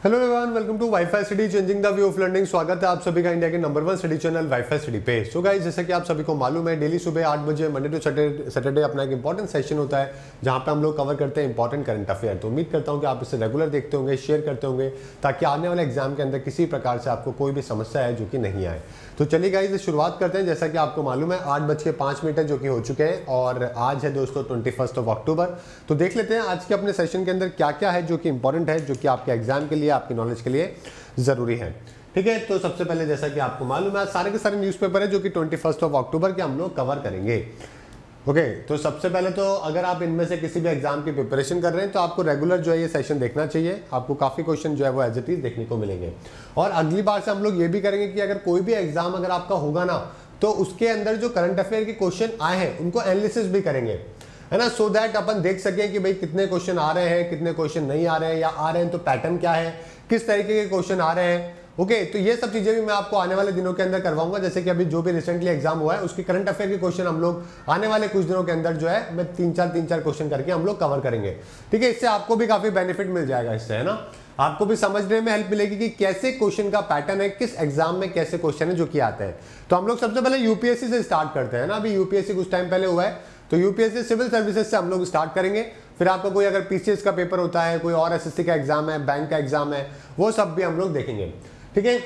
Hello everyone, welcome to wifi study changing the view of learning. स्वागत है आप सभी का इंडिया के number 1 study channel wifi study पे। सो गाइस, जैसे कि आप सभी को मालूम है, डेली सुबह 8 बजे मंडे टू सैटरडे अपना एक इंपॉर्टेंट सेशन होता है जहां पे हम लोग कवर करते हैं इंपॉर्टेंट करंट अफेयर। तो उम्मीद करता हूं कि आप इसे रेगुलर देखते होंगे, शेयर करते होंगे, ताकि आने वाले एग्जाम के अंदर किसी प्रकार से आपको कोई भी समस्या है जो कि नहीं आए। तो चलिए गाइस, शुरुआत करते हैं। जैसा कि आपको मालूम है 8:05 जो कि हो चुके हैं और आज है दोस्तों 21 अक्टूबर। तो देख लेते हैं आज के अपने सेशन के अंदर क्या क्या है जो कि इंपॉर्टेंट है, जो कि आपके एग्जाम के लिए, आपकी नॉलेज के लिए जरूरी है। ठीक है, तो सबसे पहले जैसा कि आपको मालूम है सारे के सारे न्यूज़पेपर है जो कि 21 अक्टूबर के हम लोग कवर करेंगे। ओके, तो सबसे पहले तो अगर आप इनमें से किसी भी एग्जाम की प्रिपरेशन कर रहे हैं तो आपको रेगुलर जो है ये सेशन देखना चाहिए। आपको काफ़ी क्वेश्चन जो है वो एज इट इज देखने को मिलेंगे। और अगली बार से हम लोग ये भी करेंगे कि अगर कोई भी एग्जाम अगर आपका होगा ना, तो उसके अंदर जो करंट अफेयर के क्वेश्चन आए हैं उनको एनालिसिस भी करेंगे, है ना, सो दैट अपन देख सकें कि भाई कितने क्वेश्चन आ रहे हैं, कितने क्वेश्चन नहीं आ रहे हैं, या आ रहे हैं तो पैटर्न क्या है, किस तरीके के क्वेश्चन आ रहे हैं। ओके, तो ये सब चीजें भी मैं आपको आने वाले दिनों के अंदर करवाऊंगा। जैसे कि अभी जो भी रिसेंटली एग्जाम हुआ है उसके करंट अफेयर के क्वेश्चन हम लोग आने वाले कुछ दिनों के अंदर जो है मैं तीन चार क्वेश्चन करके हम लोग कवर करेंगे। ठीक है, इससे आपको भी काफी बेनिफिट मिल जाएगा, इससे, है ना, आपको भी समझने में हेल्प मिलेगी कि कैसे क्वेश्चन का पैटर्न है, किस एग्जाम में कैसे क्वेश्चन है जो कि आते हैं। तो हम लोग सबसे पहले यूपीएससी से स्टार्ट करते हैं ना। अभी यूपीएससी कुछ टाइम पहले हुआ है, तो यूपीएससी सिविल सर्विसेज से हम लोग स्टार्ट करेंगे। फिर आपका कोई अगर पीसीएस का पेपर होता है, कोई और एसएससी का एग्जाम है, बैंक का एग्जाम है, वो सब भी हम लोग देखेंगे। ठीक है,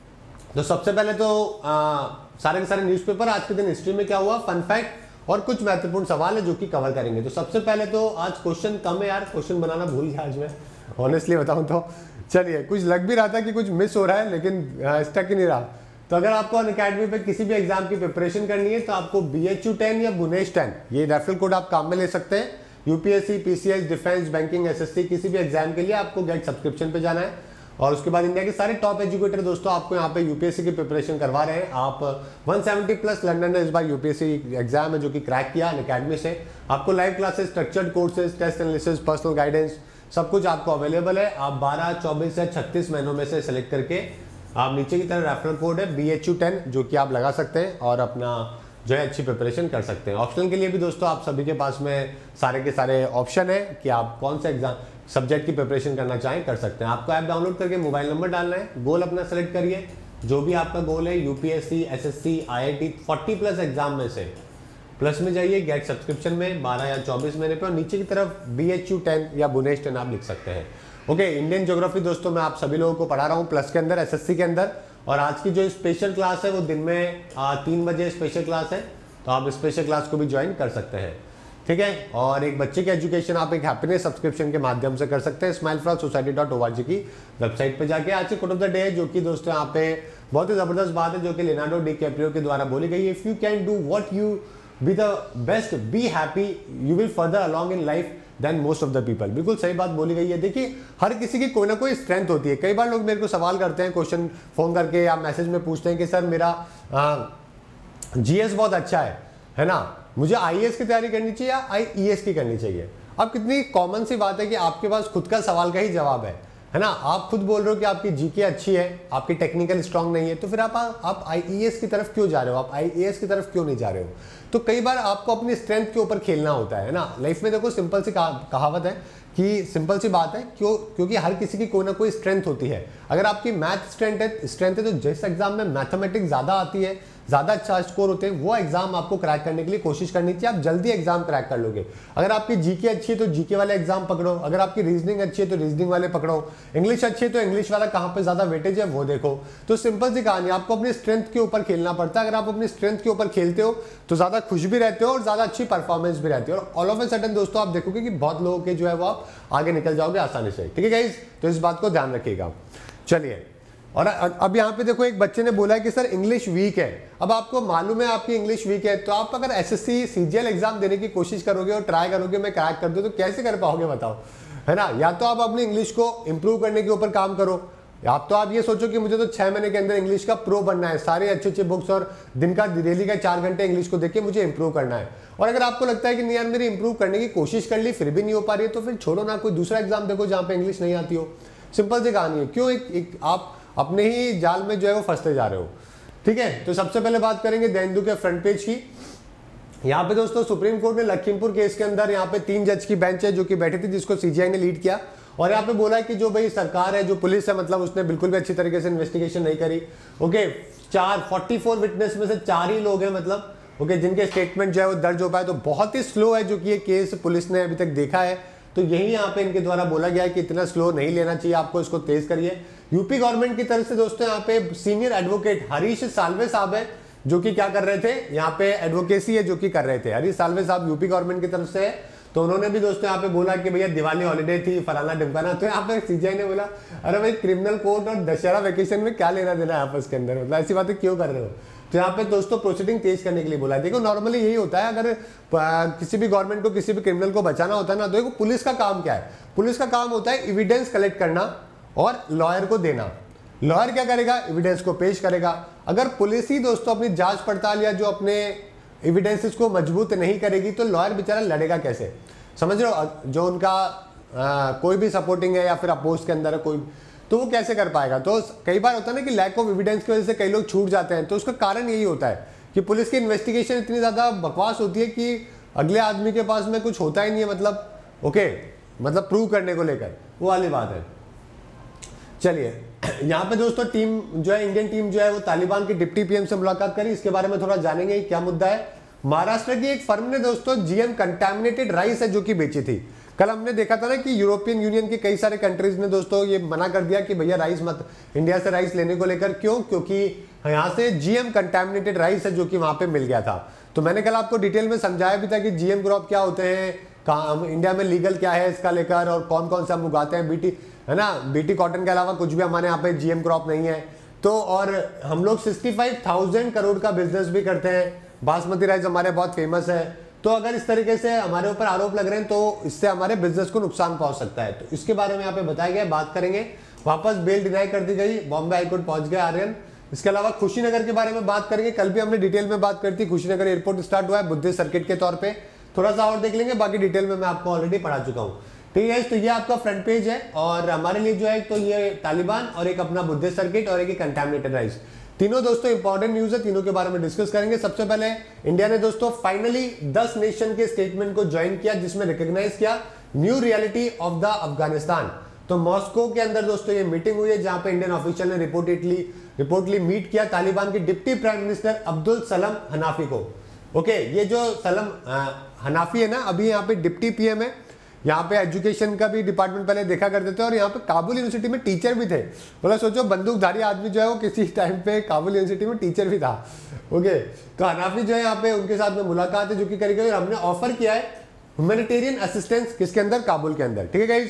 तो सबसे पहले तो सारे के सारे न्यूज़पेपर, आज के दिन हिस्ट्री में क्या हुआ, फन फैक्ट और कुछ महत्वपूर्ण सवाल है जो कि कवर करेंगे। तो सबसे पहले तो आज क्वेश्चन कम है यार, क्वेश्चन बनाना भूल गया आज मैं, ऑनेस्टली बताऊं तो। चलिए, कुछ लग भी रहा था कि कुछ मिस हो रहा है, लेकिन स्टक ही नहीं रहा। तो अगर आपको अनअकैडमी पे किसी भी एग्जाम की प्रिपरेशन करनी है तो आपको BHU 10 या बुनेश 10 ये रेफरल कोड आप काम में ले सकते हैं। UPSC, PCS, defence, banking, SSC, किसी भी एग्जाम के लिए आपको गेट सब्सक्रिप्शन पे जाना है। और उसके बाद इंडिया के सारे टॉप एजुकेटर दोस्तों आपको यहाँ पे यूपीएससी की प्रिपरेशन करवा रहे हैं। आप 170 प्लस लर्नर ने इस बार यूपीएससी एग्जाम है जो कि क्रैक किया अनअकैडमी से। आपको live classes, structured courses, test analysis, personal guidance, सब कुछ आपको अवेलेबल है। आप 12, 24 या 36 महीनों में से सिलेक्ट करके आप नीचे की तरफ रेफरल कोड है BHU 10 जो कि आप लगा सकते हैं और अपना जो है अच्छी प्रिपरेशन कर सकते हैं। ऑप्शनल के लिए भी दोस्तों आप सभी के पास में सारे के सारे ऑप्शन है कि आप कौन सा एग्जाम सब्जेक्ट की प्रिपरेशन करना चाहें कर सकते हैं। आपको ऐप डाउनलोड करके मोबाइल नंबर डालना है, गोल अपना सेलेक्ट करिए, जो भी आपका गोल है, UPSC, SSC, IIT 40 plus exam में से प्लस में जाइए, गेट सब्सक्रिप्शन में 12 या 24 महीने पे, और नीचे की तरफ BHU 10 या बुनेश 10 आप लिख सकते हैं। ओके, इंडियन ज्योग्राफी दोस्तों मैं आप सभी लोगों को पढ़ा रहा हूँ प्लस के अंदर, एसएससी के अंदर। और आज की जो स्पेशल क्लास है वो दिन में 3 बजे स्पेशल क्लास है, तो आप स्पेशल क्लास को भी ज्वाइन कर सकते हैं। ठीक है, और एक बच्चे की एजुकेशन आप एक हैप्पीनेस सब्सक्रिप्शन के माध्यम से कर सकते हैं smileforalsociety.org की वेबसाइट पे जाके। आज की कोट ऑफ द डे है जो कि दोस्तों यहाँ पे बहुत ही जबरदस्त बात है जो कि लियोनार्डो डिकैप्रियो के द्वारा बोली गई है। If you can do what you be the best, be happy, you will further along in life than most of the people. बिल्कुल सही बात बोली गई है। देखिए, हर किसी की कोई ना कोई स्ट्रेंथ होती है। कई बार लोग मेरे को सवाल करते हैं, क्वेश्चन फोन करके या मैसेज में पूछते हैं कि सर मेरा GS बहुत अच्छा है ना, मुझे IAS की तैयारी करनी चाहिए या IES की करनी चाहिए। अब कितनी कॉमन सी बात है कि आपके पास खुद का सवाल का ही जवाब है ना। आप खुद बोल रहे हो कि आपकी GK अच्छी है, आपकी टेक्निकल स्ट्रांग नहीं है, तो फिर आप IES की तरफ क्यों जा रहे हो, आप IAS की तरफ क्यों नहीं जा रहे हो। तो कई बार आपको अपनी स्ट्रेंथ के ऊपर खेलना होता है ना। लाइफ में देखो, सिंपल सी कहावत है कि सिंपल सी बात है, क्योंकि हर किसी की कोई ना कोई स्ट्रेंथ होती है। अगर आपकी मैथ स्ट्रेंथ है तो जिस एग्जाम में मैथमेटिक्स ज़्यादा आती है, ज़्यादा अच्छा स्कोर होते हैं, वो एग्जाम आपको क्रैक करने के लिए कोशिश करनी चाहिए। आप जल्दी एग्जाम क्रैक कर लोगे। अगर आपकी GK अच्छी है तो GK वाले एग्जाम पकड़ो, अगर आपकी रीजनिंग अच्छी है तो रीजनिंग वाले पकड़ो, इंग्लिश अच्छी है तो इंग्लिश वाला कहाँ पे ज़्यादा वेटेज है वो देखो। तो सिंपल सी कहानी, आपको अपनी स्ट्रेंथ के ऊपर खेलना पड़ता है। अगर आप अपनी स्ट्रेंथ के ऊपर खेलते हो तो ज़्यादा खुश भी रहते हो और ज़्यादा अच्छी परफॉर्मेंस भी रहती है। और ऑल ऑफ ए सडन दोस्तों आप देखोगे कि बहुत लोगों के जो है वो आप आगे निकल जाओगे आसानी से। ठीक है गाइस, तो इस बात को ध्यान रखिएगा। चलिए, और अब यहाँ पे देखो एक बच्चे ने बोला है कि सर इंग्लिश वीक है। अब आपको मालूम है आपकी इंग्लिश वीक है, तो आप अगर एसएससी CGL एग्जाम देने की कोशिश करोगे और ट्राई करोगे मैं क्रैक कर दूं, तो कैसे कर पाओगे बताओ, है ना। या तो आप अपनी इंग्लिश को इंप्रूव करने के ऊपर काम करो, आप तो आप ये सोचो कि मुझे तो 6 महीने के अंदर इंग्लिश का प्रो बनना है, सारे अच्छे बुक्स और दिन का डेली का 4 घंटे इंग्लिश को देख के मुझे इंप्रूव करना है। और अगर आपको लगता है कि नहीं यार मेरी इंप्रूव करने की कोशिश कर ली फिर भी नहीं हो पा रही है, तो फिर छोड़ो ना, कोई दूसरा एग्जाम देखो जहाँ पे इंग्लिश नहीं आती हो। सिंपल सी कहानी है। क्यों एक आप अपने ही जाल में जो है वो फंसते जा रहे हो। ठीक है, तो सबसे पहले बात करेंगे द हिंदू के फ्रंट पेज की। यहाँ पे दोस्तों सुप्रीम कोर्ट ने लखीमपुर केस के अंदर यहाँ पे 3 जज की बेंच है जो कि बैठी थी, जिसको CGI ने लीड किया। और यहाँ पे बोला है कि जो भाई सरकार है, जो पुलिस है, मतलब उसने बिल्कुल भी अच्छी तरीके से इन्वेस्टिगेशन नहीं करी। ओके, 44 विटनेस में से 4 ही लोग हैं मतलब, ओके, जिनके स्टेटमेंट जो है वो दर्ज हो पाए। तो बहुत ही स्लो है जो कि ये केस पुलिस ने अभी तक देखा है। तो यही यहाँ पे इनके द्वारा बोला गया है कि इतना स्लो नहीं लेना चाहिए आपको, इसको तेज करिए। यूपी गवर्नमेंट की तरफ से दोस्तों यहाँ पे सीनियर एडवोकेट हरीश साल्वे साहब है, जो कि क्या कर रहे थे, यहाँ पे एडवोकेसी है जो कि कर रहे थे। हरीश साल्वे साहब यूपी गवर्नमेंट की तरफ से है। तो उन्होंने भी दोस्तों यहाँ पे बोला कि भैया दिवाली हॉलीडे थी, फलाना ढिमकाना। तो यहाँ पे सीजीआई ने बोला अरे भाई क्रिमिनल कोर्ट और दशहरा वेकेशन में क्या लेना देना है आपस के अंदर, मतलब ऐसी बातें क्यों कर रहे हो। तो यहाँ पे दोस्तों प्रोसीडिंग तेज करने के लिए बोला है। देखो नॉर्मली यही होता है, अगर किसी भी गवर्नमेंट को किसी भी क्रिमिनल को बचाना होता है ना, तो देखो पुलिस का काम क्या है, पुलिस का काम होता है एविडेंस कलेक्ट करना और लॉयर को देना। लॉयर क्या करेगा, एविडेंस को पेश करेगा। अगर पुलिस ही दोस्तों अपनी जांच पड़ताल या जो अपने एविडेंसेस को मजबूत नहीं करेगी, तो लॉयर बेचारा लड़ेगा कैसे, समझ रहे हो। जो उनका कोई भी सपोर्टिंग है या फिर अपोज के अंदर है कोई, तो वो कैसे कर पाएगा। तो कई बार होता है ना कि लैक ऑफ एविडेंस की वजह से कई लोग छूट जाते हैं। तो उसका कारण यही होता है कि पुलिस की इन्वेस्टिगेशन इतनी ज़्यादा बकवास होती है कि अगले आदमी के पास में कुछ होता ही नहीं है, मतलब ओके, मतलब प्रूव करने को लेकर, वो वाली बात है। चलिए यहाँ पे दोस्तों टीम जो है, इंडियन टीम जो है वो तालिबान के डिप्टी पीएम से मुलाकात करी। इसके बारे में थोड़ा जानेंगे क्या मुद्दा है। महाराष्ट्र की एक फर्म ने दोस्तों जीएम कंटामिनेटेड राइस है जो कि बेची थी। कल हमने देखा था ना कि यूरोपियन यूनियन के कई सारे कंट्रीज ने दोस्तों ये मना कर दिया कि भैया राइस मत, इंडिया से राइस लेने को लेकर। क्यों? क्योंकि यहाँ से जीएम कंटामिनेटेड राइस है जो कि वहां पे मिल गया था। तो मैंने कल आपको डिटेल में समझाया भी था कि जीएम क्रॉप क्या होते हैं, इंडिया में लीगल क्या है इसका लेकर, और कौन कौन सा हम उगाते हैं। बीटी है ना, बीटी कॉटन के अलावा कुछ भी हमारे यहाँ पे जीएम क्रॉप नहीं है। तो और हम लोग 65,000 करोड़ का बिजनेस भी करते हैं। बासमती राइस हमारे बहुत फेमस है। तो अगर इस तरीके से हमारे ऊपर आरोप लग रहे हैं तो इससे हमारे बिजनेस को नुकसान पहुंच सकता है। तो इसके बारे में यहाँ पे बताया गया, बात करेंगे। वापस बेल डिनाई कर दी गई, बॉम्बे हाईकोर्ट पहुंच गया आर्यन। इसके अलावा खुशीनगर के बारे में बात करेंगे। कल भी हमने डिटेल में बात करी थी, खुशीनगर एयरपोर्ट स्टार्ट हुआ है बुद्धिस्ट सर्किट के तौर पर। थोड़ा सा और देख लेंगे, बाकी डिटेल में मैं आपको ऑलरेडी पढ़ा चुका हूँ। ठीक है, तो ये आपका फ्रंट पेज है और हमारे लिए जो है तो ये तालिबान और एक अपना बुद्धिस्ट सर्किट और एक कंटामिनेटेड राइस, तीनों दोस्तों इंपॉर्टेंट न्यूज है। तीनों के बारे में डिस्कस करेंगे। सबसे पहले इंडिया ने दोस्तों फाइनली 10 नेशन के स्टेटमेंट को ज्वाइन किया, जिसमें रिकॉग्नाइज किया new reality of the Afghanistan. तो मॉस्को के अंदर दोस्तों ये मीटिंग हुई है, जहां पे इंडियन ऑफिशियल ने रिपोर्टली मीट किया तालिबान के डिप्टी प्राइम मिनिस्टर अब्दुल सलम हनाफी को। ओके, ये जो सलम हनाफी है ना, अभी यहाँ पे डिप्टी पीएम है। यहाँ पे एजुकेशन का भी डिपार्टमेंट पहले देखा करते थे, और यहाँ पे काबुल यूनिवर्सिटी में टीचर भी थे। बोला सोचो, बंदूकधारी आदमी जो है वो किसी टाइम पे काबुल यूनिवर्सिटी में टीचर भी था। ओके, तो हनाफी जो है यहाँ पे उनके साथ में मुलाकात है जो कि करी गई, और हमने ऑफर किया है ह्यूमैनिटेरियन असिस्टेंस किसके अंदर, काबुल के अंदर। ठीक है गाइस,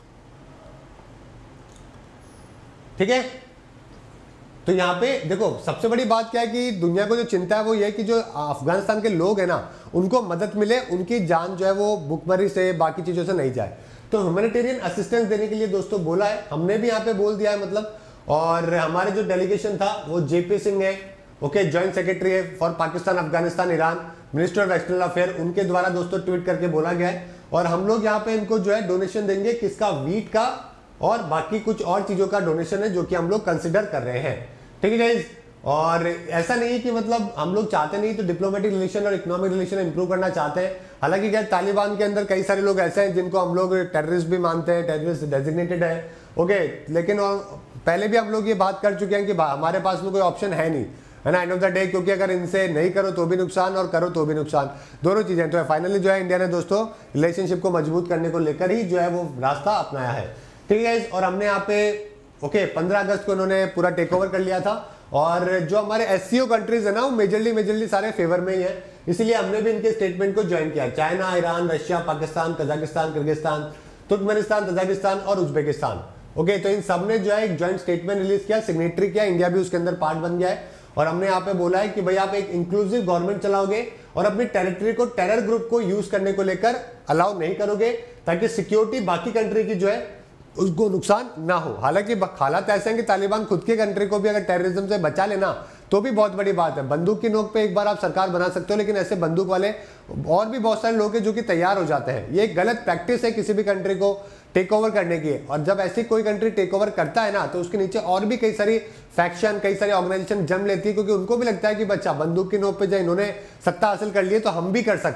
ठीक है। तो यहाँ पे देखो सबसे बड़ी बात क्या है कि दुनिया को जो चिंता है वो ये है कि जो अफगानिस्तान के लोग हैं ना, उनको मदद मिले, उनकी जान जो है वो भुखमरी से बाकी चीज़ों से नहीं जाए। तो ह्यूमैनिटेरियन असिस्टेंस देने के लिए दोस्तों बोला है, हमने भी यहाँ पे बोल दिया है मतलब। और हमारे जो डेलीगेशन था वो जेपी सिंह है, ओके, ज्वाइंट सेक्रेटरी है for Pakistan, Afghanistan, Iran, minister of external affair, उनके द्वारा दोस्तों ट्वीट करके बोला गया है। और हम लोग यहाँ पे इनको जो है डोनेशन देंगे, किसका, वीट का, और बाकी कुछ और चीज़ों का डोनेशन है जो कि हम लोग कंसिडर कर रहे हैं। ठीक है गाइस, और ऐसा नहीं कि मतलब हम लोग चाहते नहीं, तो डिप्लोमेटिक रिलेशन और इकोनॉमिक रिलेशन इंप्रूव करना चाहते हैं। हालांकि क्या तालिबान के अंदर कई सारे लोग ऐसे हैं जिनको हम लोग टेररिस्ट भी मानते हैं, टेररिस्ट डेजिग्नेटेड है, ओके। लेकिन पहले भी हम लोग ये बात कर चुके हैं कि हमारे पास में कोई ऑप्शन है नहीं, है ना, एंड ऑफ द डे, क्योंकि अगर इनसे नहीं करो तो भी नुकसान और करो तो भी नुकसान, दोनों चीजें। तो फाइनली जो है इंडिया ने दोस्तों रिलेशनशिप को मजबूत करने को लेकर ही जो है वो रास्ता अपनाया है। ठीक है, और हमने यहाँ पे ओके 15 अगस्त को उन्होंने पूरा टेक ओवर कर लिया था, और जो हमारे एससीओ कंट्रीज है ना वो मेजरली सारे फेवर में ही है, इसलिए हमने भी इनके स्टेटमेंट को ज्वाइन किया। China, Iran, Russia, Pakistan, Kazakhstan, Kyrgyzstan, Turkmenistan, Tajikistan और उज्बेकिस्तान। ओके, तो इन सब ने जो है एक ज्वाइंट स्टेटमेंट रिलीज किया, सिग्नेटरी किया, इंडिया भी उसके अंदर पार्ट बन गया है। और हमने यहाँ पे बोला है कि भाई आप एक इंक्लूसिव गवर्नमेंट चलाओगे और अपनी टेरिटरी को टेरर ग्रुप को यूज करने को लेकर अलाउ नहीं करोगे, ताकि सिक्योरिटी बाकी कंट्री की जो है उसको नुकसान ना हो। हालांकि हालात ऐसे हैं कि तालिबान खुद के कंट्री को भी अगर टेररिज्म से बचा लेना तो भी बहुत बड़ी बात है। बंदूक की नोक पे एक बार आप सरकार बना सकते हो, लेकिन ऐसे बंदूक वाले और भी बहुत सारे लोग हैं जो कि तैयार हो जाते हैं। ये एक गलत प्रैक्टिस है किसी भी कंट्री को टेक ओवर करने की, और जब ऐसी कोई कंट्री टेक ओवर करता है ना, तो उसके नीचे और भी कई सारी फैक्शन, कई सारी ऑर्गेनाइजेशन जन्म लेती है, क्योंकि उनको भी लगता है कि बच्चा बंदूक की नोक पे जब इन्होंने सत्ता हासिल कर ली है तो हम भी कर सकते हैं।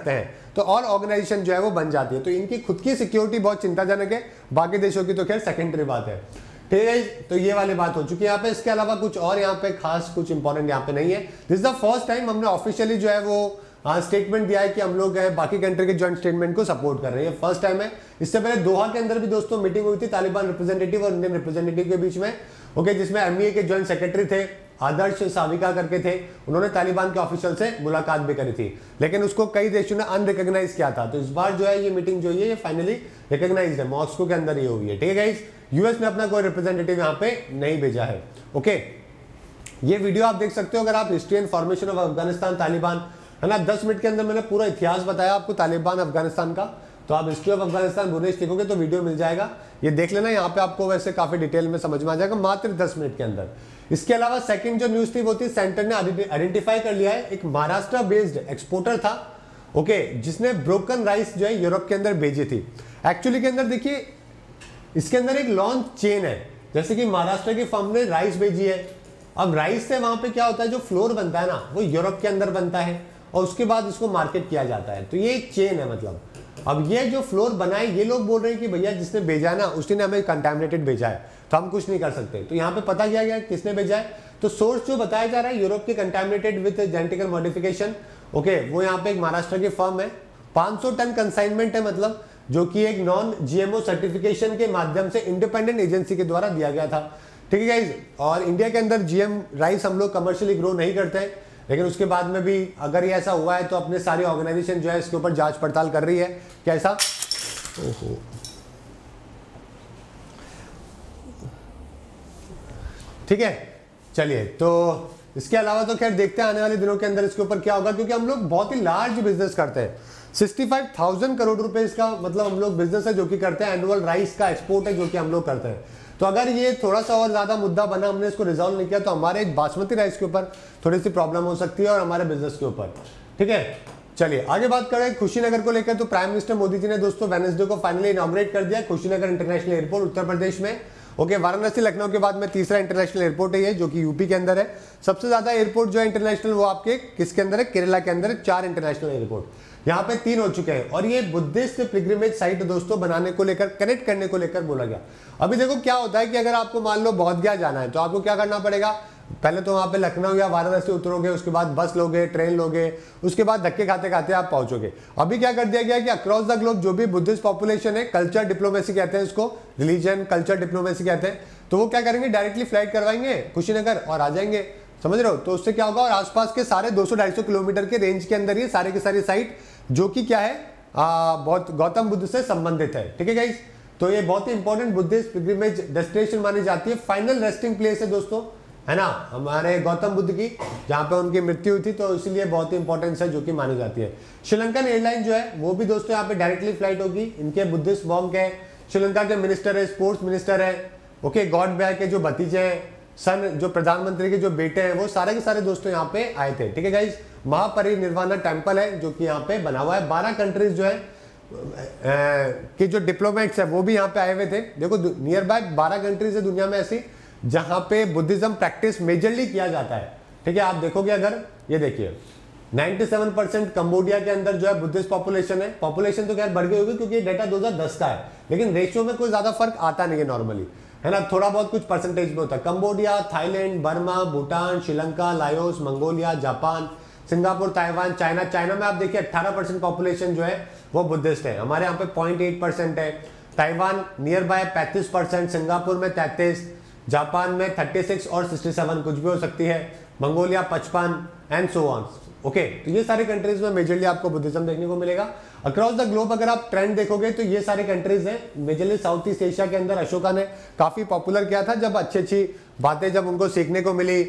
तो और ऑर्गेनाइजेशन जो है वो बन जाती है। तो इनकी खुद की सिक्योरिटी बहुत चिंताजनक है, बाकी देशों की तो खैर सेकेंडरी बात है। ठीक है, तो ये वाली बात हो चुकी है यहाँ पे। इसके अलावा कुछ और यहाँ पे खास कुछ इंपॉर्टेंट यहाँ पे नहीं है। This is the first time हमने ऑफिशियली जो है वो स्टेटमेंट दिया है कि हम लोग बाकी कंट्री के जॉइंट स्टेटमेंट को सपोर्ट कर रहे हैं, फर्स्ट टाइम है। इससे पहले दोहा के अंदर भी दोस्तों मीटिंग हुई थी तालिबान रिप्रेजेंटेटिव और इंडियन रिप्रेजेंटेटिव के बीच में, ओके, जिसमें एमईए के जॉइंट सेक्रेटरी थे आदर्श साविका करके थे, उन्होंने तालिबान के ऑफिशियल से मुलाकात भी करी थी, लेकिन उसको कई देशों ने अनरिकॉग्नाइज किया था। तो इस बार जो है ये मीटिंग जो है ये फाइनली रिकॉग्नाइज्ड है, मॉस्को के अंदर ये हुई है। ठीक है गाइस, यूएस ने अपना कोई रिप्रेजेंटेटिव यहाँ पे नहीं भेजा है। ओके, ये वीडियो आप देख सकते हो अगर आप history and formation of Afghanistan Taliban, है ना, 10 मिनट के अंदर मैंने पूरा इतिहास बताया आपको तालिबान अफगानिस्तान का। तो आप हिस्ट्री ऑफ अफगानिस्तान बुनेश देखोगे तो वीडियो मिल जाएगा, ये देख लेना, यहाँ पे आपको वैसे काफी डिटेल में समझ में आ जाएगा मात्र 10 मिनट के अंदर। इसके अलावा सेकंड जो न्यूज थी वो थी सेंटर ने आइडेंटिफाई कर लिया है एक महाराष्ट्र बेस्ड एक्सपोर्टर था, ओके, जिसने ब्रोकन राइस जो है यूरोप के अंदर भेजी थी। एक्चुअली के अंदर देखिए इसके अंदर एक लॉन्च चेन है, जैसे कि महाराष्ट्र की फर्म ने राइस भेजी है, अब राइस से वहां पे क्या होता है जो फ्लोर बनता है ना वो यूरोप के अंदर बनता है और उसके बाद इसको मार्केट किया जाता है। तो ये एक चेन है, मतलब अब ये जो फ्लोर बनाए ये लोग बोल रहे हैं कि भैया जिसने भेजा है ना उसने हमें कंटामिनेटेड भेजा है, तो हम कुछ नहीं कर सकते। तो यहाँ पे पता किया गया किसने भेजा है, तो सोर्स जो बताया जा रहा है यूरोप के contaminated with genetical modification, okay, वो यहाँ पे एक महाराष्ट्र की फर्म है। 500 टन कंसाइनमेंट है, मतलब जो कि एक नॉन जीएमओ सर्टिफिकेशन के माध्यम से इंडिपेंडेंट एजेंसी के द्वारा दिया गया था। ठीक है गाइज, और इंडिया के अंदर जीएम राइस हम लोग कमर्शियली ग्रो नहीं करते हैं, लेकिन उसके बाद में भी अगर ये ऐसा हुआ है तो अपने सारी ऑर्गेनाइजेशन जो है इसके ऊपर जांच पड़ताल कर रही है कैसा। ओहो, ठीक है, चलिए, तो इसके अलावा तो खैर देखते हैं आने वाले दिनों के अंदर इसके ऊपर क्या होगा, क्योंकि हम लोग बहुत ही लार्ज बिजनेस करते हैं। 65,000 करोड़ रुपए इसका मतलब हम लोग बिजनेस है जो कि करते हैं, एनुअल राइस का एक्सपोर्ट है जो कि हम लोग करते हैं। तो अगर ये थोड़ा सा और ज्यादा मुद्दा बना, हमने इसको रिजॉल्व नहीं किया, तो हमारे बासमती राइस के ऊपर थोड़ी सी प्रॉब्लम हो सकती है और हमारे बिजनेस के ऊपर। ठीक है, चलिए आगे बात करें खुशीनगर को लेकर। तो प्राइम मिनिस्टर मोदी जी ने दोस्तों वेडनेसडे को फाइनली इनॉग्रेट कर दिया खुशीनगर इंटरनेशनल एयरपोर्ट उत्तर प्रदेश में। ओके, वाराणसी लखनऊ के बाद में तीसरा इंटरनेशनल एयरपोर्ट है ये, जो कि यूपी के अंदर है। सबसे ज्यादा एयरपोर्ट जो है इंटरनेशनल वो आपके किसके अंदर है, केरला के अंदर है, 4 इंटरनेशनल एयरपोर्ट, यहाँ पे 3 हो चुके हैं। और ये बुद्धिस्ट पिलग्रिमेज साइट दोस्तों बनाने को लेकर, कनेक्ट करने को लेकर बोला गया। अभी देखो क्या होता है कि अगर आपको मान लो बोधगया जाना है तो आपको क्या करना पड़ेगा, पहले तो वहां पे लखनऊ या वाराणसी उतरोगे, उसके बाद बस लोगे, ट्रेन लोगे, उसके बाद धक्के खाते खाते आप पहुंचोगे। अभी क्या कर दिया गया कि अक्रॉस द ग्लोब जो भी बुद्धिस्ट पॉपुलेशन है, कल्चर डिप्लोमेसी कहते हैं इसको, रिलीजन कल्चर डिप्लोमेसी कहते हैं, तो वो क्या करेंगे, डायरेक्टली फ्लाइट करवाएंगे कुशीनगर और आ जाएंगे, समझ रहे हो। तो उससे क्या होगा, और आसपास के सारे 200-250 किलोमीटर के रेंज के अंदर ये सारे की सारी साइट जो कि क्या है बहुत गौतम बुद्ध से संबंधित है। ठीक है गाइस, तो ये बहुत ही इंपॉर्टेंट बुद्धिस्ट पिलग्रिमेज डेस्टिनेशन मानी जाती है, फाइनल रेस्टिंग प्लेस है दोस्तों, है ना, हमारे गौतम बुद्ध की, जहां पे उनकी मृत्यु हुई थी, तो इसलिए बहुत ही इंपॉर्टेंस है जो कि मानी जाती है। श्रीलंकन एयरलाइन जो है वो भी दोस्तों यहाँ पे डायरेक्टली फ्लाइट होगी, इनके बुद्धिस्ट मॉन्क है, श्रीलंका के मिनिस्टर है, स्पोर्ट्स मिनिस्टर है, ओके, गॉड बैक के जो भतीजे हैं, सन जो प्रधानमंत्री के जो बेटे हैं, वो सारे के सारे दोस्तों यहाँ पे आए थे। ठीक है गाइज, महापरिनिर्वाण टेम्पल है जो कि यहाँ पे बना हुआ है। 12 कंट्रीज जो है कि जो डिप्लोमेट्स है वो भी यहाँ पे आए हुए थे। देखो नियर बाय 12 कंट्रीज है दुनिया में ऐसी जहां पे बुद्धिज्म प्रैक्टिस मेजरली किया जाता है। ठीक है, आप देखोगे अगर ये देखिए 97% कंबोडिया के अंदर जो है बुद्धिस्ट पॉपुलेशन है। पॉपुलेशन तो खैर बढ़ गई होगी क्योंकि डेटा 2010 का है, लेकिन रेशियो में कोई ज्यादा फर्क आता नहीं है नॉर्मली, है ना, थोड़ा बहुत कुछ परसेंटेज में होता है। Cambodia, Thailand, Burma, Bhutan, Sri Lanka, Laos, Mongolia, Japan, Singapore, Taiwan, China. China में आप देखिए 18% पॉपुलेशन जो है वो बुद्धिस्ट है, हमारे यहाँ पे 0.8% है। ताइवान नियर बाय 35%, सिंगापुर में 33%, जापान में 36 और 67 कुछ भी हो सकती है, Mongolia 55 and so on. Okay, तो ये सारे कंट्रीज में मेजरली आपको बुद्धिज्म देखने को मिलेगा। अक्रॉस द ग्लोब अगर आप ट्रेंड देखोगे तो ये सारे कंट्रीज हैं, मेजरली साउथ ईस्ट एशिया के अंदर अशोका ने काफी पॉपुलर किया था, जब अच्छी अच्छी बातें जब उनको सीखने को मिली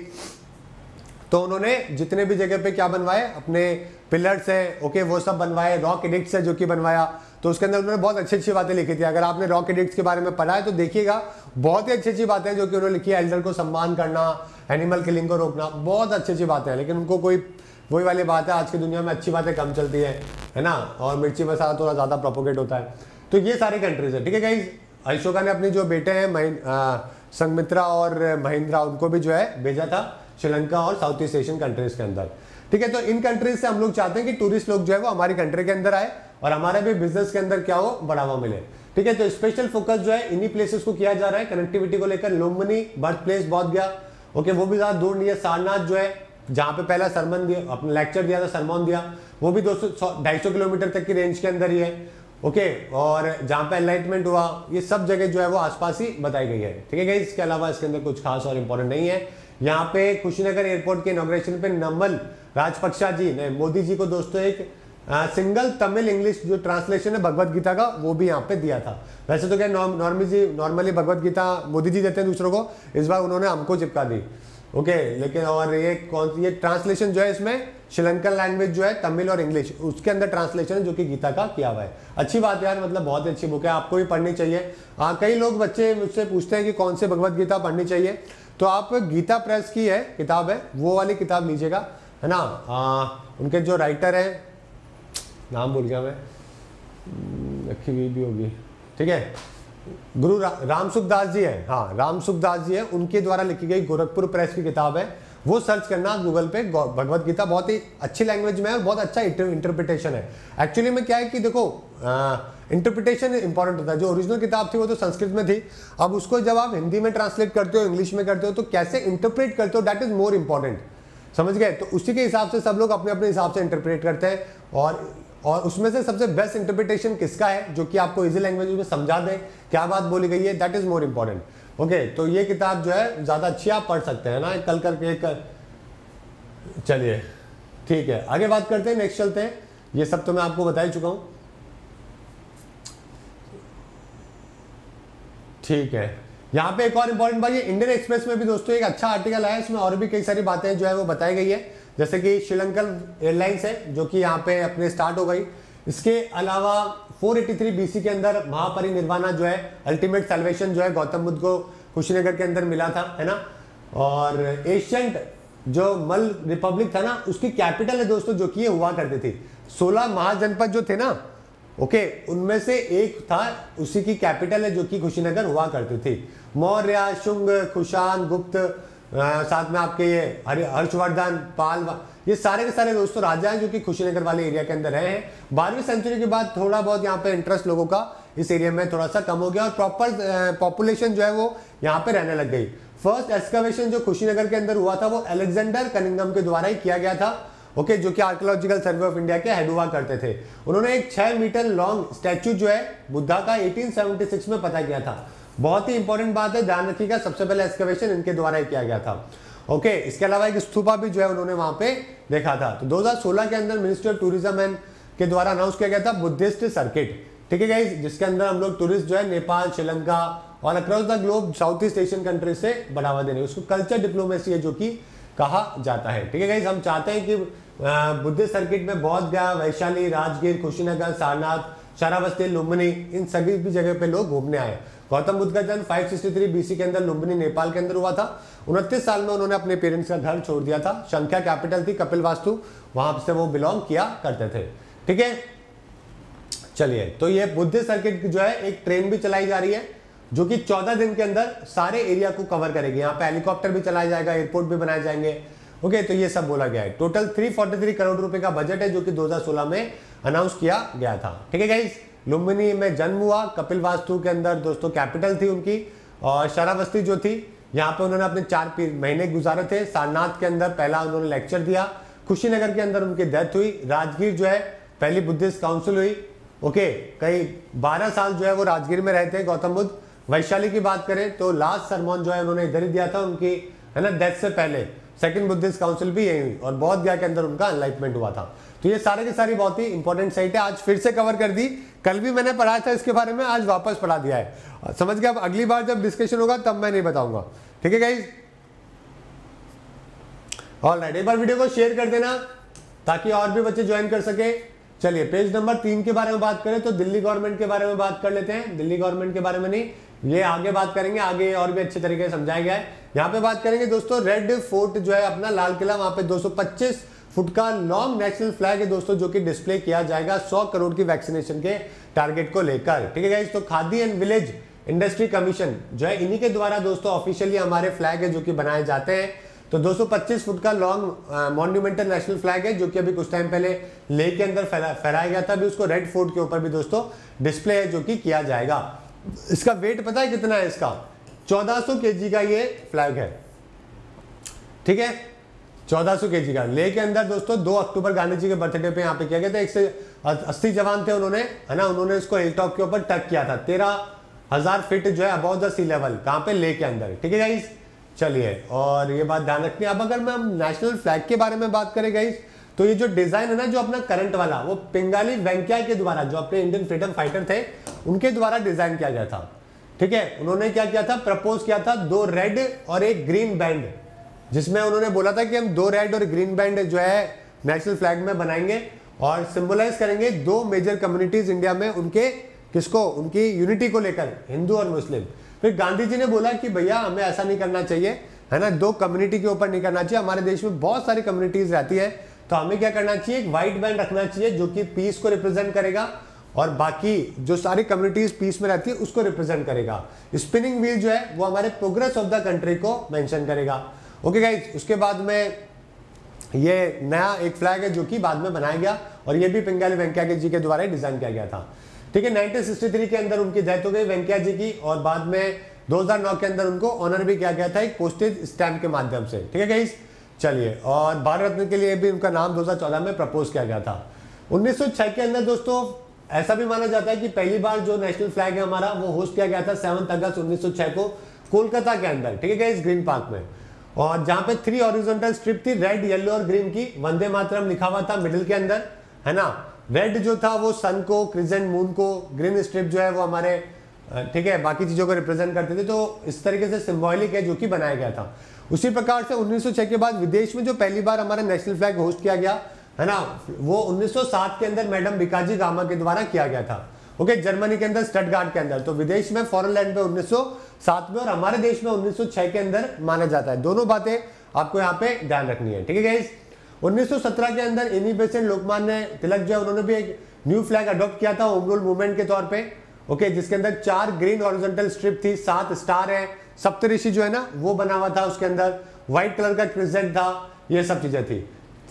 तो उन्होंने जितने भी जगह पे क्या बनवाए, अपने पिलर्स हैं, ओके, वो सब बनवाए, रॉक एडिक्ट्स है जो कि बनवाया, तो उसके अंदर उन्होंने बहुत अच्छी अच्छी बातें लिखी थी। अगर आपने रॉक एडिक्ट्स के बारे में पढ़ा है तो देखिएगा, बहुत ही अच्छी अच्छी बातें जो कि उन्होंने लिखी है। एल्डर को सम्मान करना, एनिमल किलिंग को रोकना, बहुत अच्छी अच्छी बातें हैं, लेकिन उनको कोई वही वाली बात है, आज की दुनिया में अच्छी बातें कम चलती है ना, और मिर्ची मसाला थोड़ा ज्यादा प्रोपोगेट होता है। तो ये सारे कंट्रीज है। ठीक है गाइस, अशोका ने अपने जो बेटे हैं संघमित्रा और महिंद्रा, उनको भी जो है भेजा था श्रीलंका और साउथ ईस्ट एशियन कंट्रीज के अंदर। ठीक है। तो इन कंट्रीज से हम लोग चाहते हैं कि टूरिस्ट लोग जो है वो हमारी कंट्री के अंदर आए और हमारे भी बिजनेस के अंदर क्या हो, बढ़ावा मिले। ठीक है, तो स्पेशल फोकस जो है इन्हीं प्लेसेस को किया जा रहा है कनेक्टिविटी को लेकर। लुम्बिनी बर्थ प्लेस बोध गया, ओके, वो भी ज्यादा दूर नहीं है। सारनाथ जो है जहां पे पहला सरमन दिया, अपना लेक्चर दिया था, सरमन दिया, वो भी 200-250 किलोमीटर तक की रेंज के अंदर ही है, ओके। और जहां पे एनलाइटमेंट हुआ, ये सब जगह जो है वो आसपास ही बताई गई है। ठीक है, इसके अलावा इसके अंदर कुछ खास और इंपॉर्टेंट नहीं है। यहाँ पे कुशीनगर एयरपोर्ट के इनॉग्रेशन पे नमल राजपक्षा जी ने मोदी जी को दोस्तों एक सिंगल तमिल इंग्लिश जो ट्रांसलेशन है भगवत गीता का, वो भी यहाँ पे दिया था। वैसे तो क्या नॉर्मली भगवत गीता मोदी जी देते हैं दूसरों को, इस बार उन्होंने हमको चिपका दी, ओके। लेकिन और ये ट्रांसलेशन जो है इसमें श्रीलंकन लैंग्वेज जो है तमिल और इंग्लिश, उसके अंदर ट्रांसलेशन है जो कि गीता का किया हुआ है। अच्छी बात यार, मतलब बहुत अच्छी बुक है, आपको भी पढ़नी चाहिए। कई लोग बच्चे मुझसे पूछते हैं कि कौन से भगवत गीता पढ़नी चाहिए, तो आप गीता प्रेस की है किताब है, वो वाली किताब लीजिएगा, है ना। उनके जो राइटर है, नाम भूल गया मैं, रखी हुई भी होगी, ठीक है, गुरु राम सुखदास जी है, हाँ राम सुखदास जी है, उनके द्वारा लिखी गई गोरखपुर प्रेस की किताब है, वो सर्च करना गूगल पे। भगवत गीता बहुत ही अच्छी लैंग्वेज में है और बहुत अच्छा इंटरप्रिटेशन है। एक्चुअली में क्या है कि देखो इंटरप्रिटेशन इंपॉर्टेंट होता है। जो ओरिजिनल किताब थी वो तो संस्कृत में थी, अब उसको जब आप हिंदी में ट्रांसलेट करते हो, इंग्लिश में करते हो, तो कैसे इंटरप्रेट करते हो, दैट इज मोर इंपॉर्टेंट, समझ गए। तो उसी के हिसाब से सब लोग अपने अपने हिसाब से इंटरप्रेट करते हैं, और उसमें से सबसे बेस्ट इंटरप्रिटेशन किसका है जो कि आपको इजी लैंग्वेज में समझा दे क्या बात बोली गई है, that is more important, okay. तो ये किताब जो है ज्यादा अच्छी आप पढ़ सकते हैं ना, कल करके चलिए ठीक है, आगे बात करते हैं, नेक्स्ट चलते हैं। ये सब तो मैं आपको बता ही चुका हूं, ठीक है। यहाँ पे एक और इंपॉर्टेंट बात, ये इंडियन एक्सप्रेस में भी दोस्तों एक अच्छा आर्टिकल आया है, इसमें और भी कई सारी बातें जो है वो बताई गई है, जैसे कि श्रीलंकन एयरलाइंस है जो कि यहाँ पे अपने स्टार्ट हो गई। इसके अलावा 483 BC के अंदर महापरिनिर्वाणा जो है, अल्टीमेट सैल्वेशन जो है गौतम बुद्ध को कुशीनगर के अंदर मिला था, है ना। और एशियंट जो मल रिपब्लिक था ना, उसकी कैपिटल है दोस्तों जो कि ये हुआ करती थी। 16 महाजनपद जो थे ना, ओके, उनमें से एक था, उसी की कैपिटल है जो कि कुशीनगर हुआ करती थी। मौर्य, शुंग, कुषाण, गुप्त, साथ में आपके ये हर्षवर्धन, पाल, ये सारे के सारे दोस्तों राजा हैं जो कि कुशीनगर वाले एरिया के अंदर रहे हैं। 12वीं सेंचुरी के बाद थोड़ा बहुत यहाँ पे इंटरेस्ट लोगों का इस एरिया में थोड़ा सा कम हो गया और प्रॉपर पॉपुलेशन जो है वो यहाँ पे रहने लग गई। फर्स्ट एक्सकवेशन जो कुशीनगर के अंदर हुआ था वो अलेक्जेंडर कनिंघम के द्वारा ही किया गया था, ओके, जो कि आर्कियोलॉजिकल सर्वे ऑफ इंडिया के हेड हुआ करते थे। उन्होंने एक 6 मीटर लॉन्ग स्टैच्यू जो है बुद्धा का 1876 में पता किया था। बहुत ही इंपॉर्टेंट बात है, ध्यान रखिएगा, सबसे पहले एक्सकवेशन इनके द्वारा ही किया गया था, ओके। इसके अलावा एक स्तूपा भी जो है उन्होंने वहां पे देखा था। तो 2016 के अंदर मिनिस्ट्री ऑफ टूरिज्म एंड के द्वारा अनाउंस किया गया था बुद्धिस्ट सर्किट, ठीक है गाइस, जिसके अंदर हम लोग टूरिस्ट जो है नेपाल, श्रीलंका और across the globe south east Asian country से बढ़ावा देने, उसको कल्चर डिप्लोमेसी है जो कि कहा जाता है, ठीक है गाइस। हम चाहते हैं कि बुद्धिस्ट सर्किट में बौद्ध गया, वैशाली, राजगीर, कुशीनगर, सारनाथ, श्रावस्ती, लुम्बिनी, इन सभी भी जगह पे लोग घूमने आए। गौतम बुद्ध का जन्म 563 BC के अंदर लुम्बिनी नेपाल के अंदर हुआ था। 29 साल में उन्होंने अपने पेरेंट्स का घर छोड़ दिया था। संख्या कैपिटल थी कपिलवास्तु, वहां से वो बिलोंग किया करते थे, ठीक है। चलिए, तो ये बुद्धिस्ट सर्किट जो है एक ट्रेन भी चलाई जा रही है जो कि 14 दिन के अंदर सारे एरिया को कवर करेगी। यहाँ पे हेलीकॉप्टर भी चलाया जाएगा, एयरपोर्ट भी बनाए जाएंगे, ओके। तो ये सब बोला गया है। टोटल 343 करोड़ रुपए का बजट है जो कि 2016 में अनाउंस किया गया था, ठीक है गाइस। लुम्बिनी में जन्म हुआ, कपिलवास्तु के अंदर दोस्तों कैपिटल थी उनकी, और श्रावस्ती जो थी यहाँ पे उन्होंने अपने 4 महीने गुजारे थे। सारनाथ के अंदर पहला उन्होंने लेक्चर दिया। कुशीनगर के अंदर उनकी डेथ हुई। राजगीर जो है पहली बुद्धिस्ट काउंसिल हुई, ओके। कई 12 साल जो है वो राजगीर में रहते हैं गौतम बुद्ध। वैशाली की बात करें तो लास्ट सरमन जो है उन्होंने इधर ही दिया था उनकी, है ना, डेथ से पहले। सेकंड बुद्धिस्ट काउंसिल भी यही हुई और बौद्ध गया के अंदर उनका एनलाइटमेंट हुआ था। तो ये सारे के सारी बहुत ही इंपॉर्टेंट साइट है, आज फिर से कवर कर दी। कल भी मैंने पढ़ा था इसके बारे में, आज वापस पढ़ा दिया है, समझ गए। अब अगली बार जब डिस्कशन होगा तब मैं नहीं बताऊंगा, ठीक है गाइस। ऑलराइट, एक बार वीडियो को शेयर कर देना ताकि और भी बच्चे ज्वाइन कर सके। चलिए, पेज नंबर 3 के बारे में बात करें तो दिल्ली गवर्नमेंट के बारे में बात कर लेते हैं। दिल्ली गवर्नमेंट के बारे में नहीं, ये आगे बात करेंगे, आगे और भी अच्छे तरीके से समझाया गया है। यहाँ पे बात करेंगे दोस्तों, रेड फोर्ट जो है अपना लाल किला, वहां पे 225 फुट का लॉन्ग नेशनल फ्लैग है दोस्तों, जो कि डिस्प्ले किया जाएगा 100 करोड़ की वैक्सीनेशन के टारगेट को लेकर, ठीक है गाइस। तो khadi and village industry commission जो है इन्हीं के द्वारा दोस्तों ऑफिशियली हमारे फ्लैग है जो कि बनाए जाते हैं। तो 225 फुट का लॉन्ग मॉन्यूमेंटल नेशनल फ्लैग है, जो कि अभी कुछ टाइम पहले लेह के अंदर फहराया गया था। अभी उसको रेड फोर्ट के ऊपर भी दोस्तों डिस्प्ले है जो कि किया जाएगा। इसका वेट पता है कितना है? इसका 1400 kg का ये फ्लैग है, ठीक है, 1400 kg का। लेह के अंदर दोस्तों 2 अक्टूबर गांधी जी के बर्थडे पे यहाँ पे किया गया था। 180 जवान थे उन्होंने, है ना, उन्होंने इसको हिल टॉप के ऊपर टच किया था। 13,000 फीट जो है अबव द सी लेवल, कहाँ पे? लेह के अंदर, ठीक है गाइस। चलिए, और ये बात ध्यान रखनी है। अब अगर हम नेशनल फ्लैग के बारे में बात करें गाइस, तो ये जो डिजाइन है ना, जो अपना करंट वाला, वो पिंगाली वेंकैया के द्वारा, जो अपने इंडियन फ्रीडम फाइटर थे, उनके द्वारा डिजाइन किया गया था, ठीक है। उन्होंने क्या किया था? प्रपोज किया था 2 रेड और 1 ग्रीन बैंड, जिसमें उन्होंने बोला था कि हम 2 रेड और ग्रीन बैंड जो है नेशनल फ्लैग में बनाएंगे और सिंबलाइज करेंगे 2 मेजर कम्युनिटीज इंडिया में, उनके किसको? उनकी यूनिटी को लेकर, हिंदू और मुस्लिम। फिर गांधी जी ने बोला कि भैया हमें ऐसा नहीं करना चाहिए, है ना, 2 कम्युनिटी के ऊपर नहीं करना चाहिए। हमारे देश में बहुत सारी कम्युनिटीज रहती है, तो हमें क्या करना चाहिए? एक व्हाइट बैंड रखना चाहिए जो कि पीस को रिप्रेजेंट करेगा, और बाकी जो सारी कम्युनिटीज पीस में रहती है उसको रिप्रेजेंट करेगा। स्पिनिंग व्हील जो है वो हमारे प्रोग्रेस ऑफ द कंट्री को मेंशन करेगा। ओके गाइज, उसके बाद में ये नया एक फ्लैग है जो कि बाद में बनाया गया, और ये भी पिंगाली वेंकैया जी के द्वारा डिजाइन किया गया था, ठीक है। 1963 के अंदर उनकी डेथ हो गई वेंकैया जी की, और बाद में 2009 के अंदर उनको ऑनर भी किया गया था एक पोस्टेज स्टैम्प के माध्यम से, ठीक है गाइस। चलिए, और भारत रत्न के लिए भी उनका नाम 2014 में प्रपोज किया गया था। 1906 के अंदर दोस्तों ऐसा भी माना जाता है कि पहली बार जो नेशनल फ्लैग है हमारा, वो होस्ट किया गया था 7 अगस्त 1906 को कोलकाता के अंदर, ठीक है गाइस, ग्रीन पार्क में। और जहां पे 3 हॉरिजॉन्टल स्ट्रिप थी, रेड, येलो और ग्रीन की, वंदे मातरम लिखा हुआ था मिडिल के अंदर, है ना। रेड जो था वो सन को, क्रिसेंट मून को, ग्रीन स्ट्रिप जो है वो हमारे, ठीक है, बाकी चीजों को रिप्रेजेंट करते थे। तो इस तरीके से सिंबॉलिक है जो कि बनाया गया था। उसी प्रकार से 1906 के बाद विदेश में जो पहली बार हमारा नेशनल फ्लैग होस्ट किया गया, है ना, वो 1907 के अंदर मैडम बिकाजी गामा के द्वारा किया गया था, ओके, जर्मनी के अंदर स्टटगार्ट के अंदर। तो विदेश में, फॉरेन लैंड पे 1907 में, और हमारे देश में 1906 के अंदर माना जाता है। दोनों बातें आपको यहाँ पे ध्यान रखनी है, ठीक है गाइस। 1917 के अंदर इनी बेसेंट लोकमान्य तिलक जो है, उन्होंने भी एक न्यू फ्लैग अडॉप्ट किया था होम रूल मूवमेंट के तौर पे, ओके, जिसके अंदर 4 ग्रीन हॉरिजॉन्टल स्ट्रिप थी, 7 स्टार है, सप्तऋषि जो है ना वो बना हुआ था उसके अंदर, व्हाइट कलर का क्रिसेंट था, ये सब चीजें थी।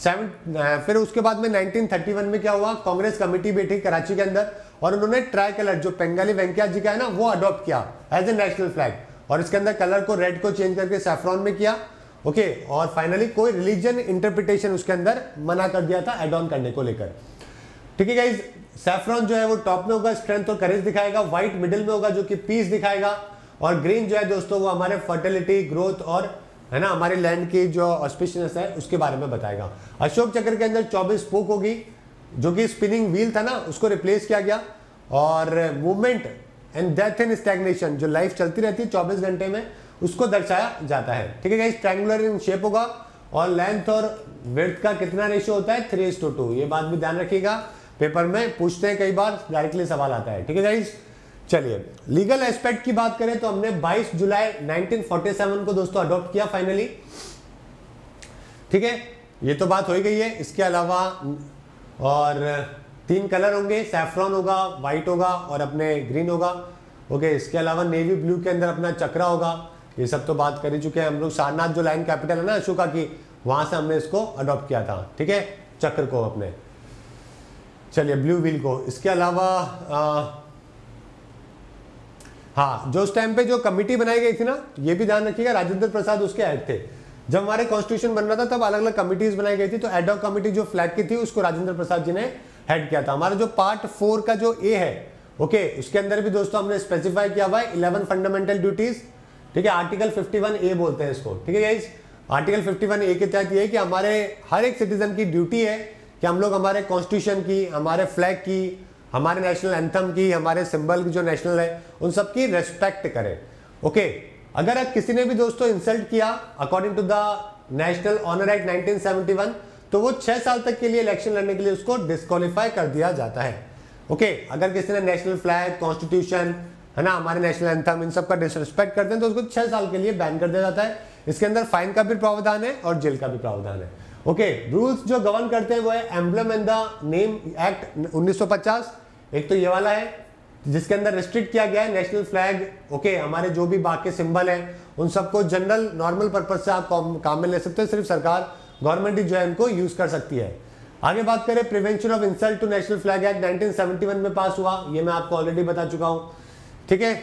फिर उसके बाद में 1931 में क्या हुआ? कांग्रेस कमेटी बैठी कराची के अंदर, और उन्होंने ट्राई कलर जो पिंगाली वेंकैया जी का है ना वो अडॉप्ट किया एज ए नेशनल फ्लैग, और इसके अंदर कलर को रेड को चेंज करके सैफ्रॉन में किया, ओके। और फाइनली कोई रिलीजन इंटरप्रिटेशन उसके अंदर मना कर दिया था एड ऑन करने को लेकर, ठीक है गाइस। सैफ्रॉन जो है वो टॉप में होगा, स्ट्रेंथ और करेज दिखाएगा, व्हाइट मिडिल में होगा जो कि पीस दिखाएगा, और ग्रीन जो है दोस्तों वो हमारे फर्टिलिटी, ग्रोथ और, है ना, हमारे लैंड की जो ऑस्पिशियसनेस है उसके बारे में बताएगा। अशोक चक्र के अंदर 24 स्पोक होगी, जो कि स्पिनिंग व्हील था ना उसको रिप्लेस किया गया, और movement and death in stagnation, जो लाइफ चलती रहती है 24 घंटे में, उसको दर्शाया जाता है, ठीक है गाइस। ट्रायंगुलर इन शेप होगा, और लेंथ और विड्थ का कितना रेशियो होता है? 3:2। ये बात भी ध्यान रखिएगा, पेपर में पूछते हैं कई बार, डायरेक्टली सवाल आता है, ठीक है गाइस। चलिए, लीगल एस्पेक्ट की बात करें तो हमने 22 जुलाई 1947 को दोस्तों अडॉप्ट किया फाइनली, ठीक है, ये तो बात हो ही गई है। इसके अलावा और 3 कलर होंगे, सैफ्रॉन होगा, व्हाइट होगा और अपने ग्रीन होगा, ओके। इसके अलावा नेवी ब्लू के अंदर अपना चक्रा होगा, ये सब तो बात कर ही चुके हैं हम लोग। सारनाथ जो लाइन कैपिटल है ना अशोका की, वहां से हमने इसको अडॉप्ट किया था, ठीक है, चक्र को अपने। चलिए, ब्लू व्हील को। इसके अलावा हाँ, जो उस टाइम पे जो कमिटी बनाई गई थी ना, ये भी ध्यान रखिएगा, राजेंद्र प्रसाद उसके हेड थे। जब हमारे कॉन्स्टिट्यूशन बन रहा था तब अलग अलग कमिटीज बनाई गई थी, तो एडॉक कमिटी जो फ्लैग की थी उसको राजेंद्र प्रसाद जी ने हेड किया था। हमारा जो पार्ट 4 का जो ए है, ओके, उसके अंदर भी दोस्तों हमने स्पेसिफाई किया हुआ है 11 फंडामेंटल ड्यूटीज, ठीक है, आर्टिकल 51A बोलते हैं इसको, ठीक है गाइस। आर्टिकल 51A के तहत ये है कि हमारे हर एक सिटीजन की ड्यूटी है कि हम लोग हमारे कॉन्स्टिट्यूशन की, हमारे फ्लैग की, हमारे नेशनल एंथम की, हमारे सिंबल की जो नेशनल है उन सब की रेस्पेक्ट करें, ओके। अगर किसी ने भी दोस्तों इंसल्ट किया according to the national honour act 1971, तो वो 6 साल तक के लिए इलेक्शन लड़ने के लिए उसको डिस्क्वालीफाई कर दिया जाता है, ओके। अगर किसी ने नेशनल फ्लैग, कॉन्स्टिट्यूशन, है ना, हमारे नेशनल एंथम, इन सब का डिसरिस्पेक्ट करते हैं तो उसको 6 साल के लिए बैन कर दिया जाता है। इसके अंदर फाइन का भी प्रावधान है और जेल का भी प्रावधान है, ओके। रूल्स जो गवर्न करते हैं वो है emblem and the name act 1950, एक तो ये वाला है, जिसके अंदर रिस्ट्रिक्ट किया गया है नेशनल फ्लैग, ओके, हमारे जो भी बाकी सिंबल हैं उन सबको जनरल नॉर्मल पर्पज से आप काम में ले सकते हो, सिर्फ सरकार गवर्नमेंट ही जो है इनको यूज कर सकती है। आगे बात करें prevention of insult to national flag act 1971 में पास हुआ, ये मैं आपको ऑलरेडी बता चुका हूं, ठीक है।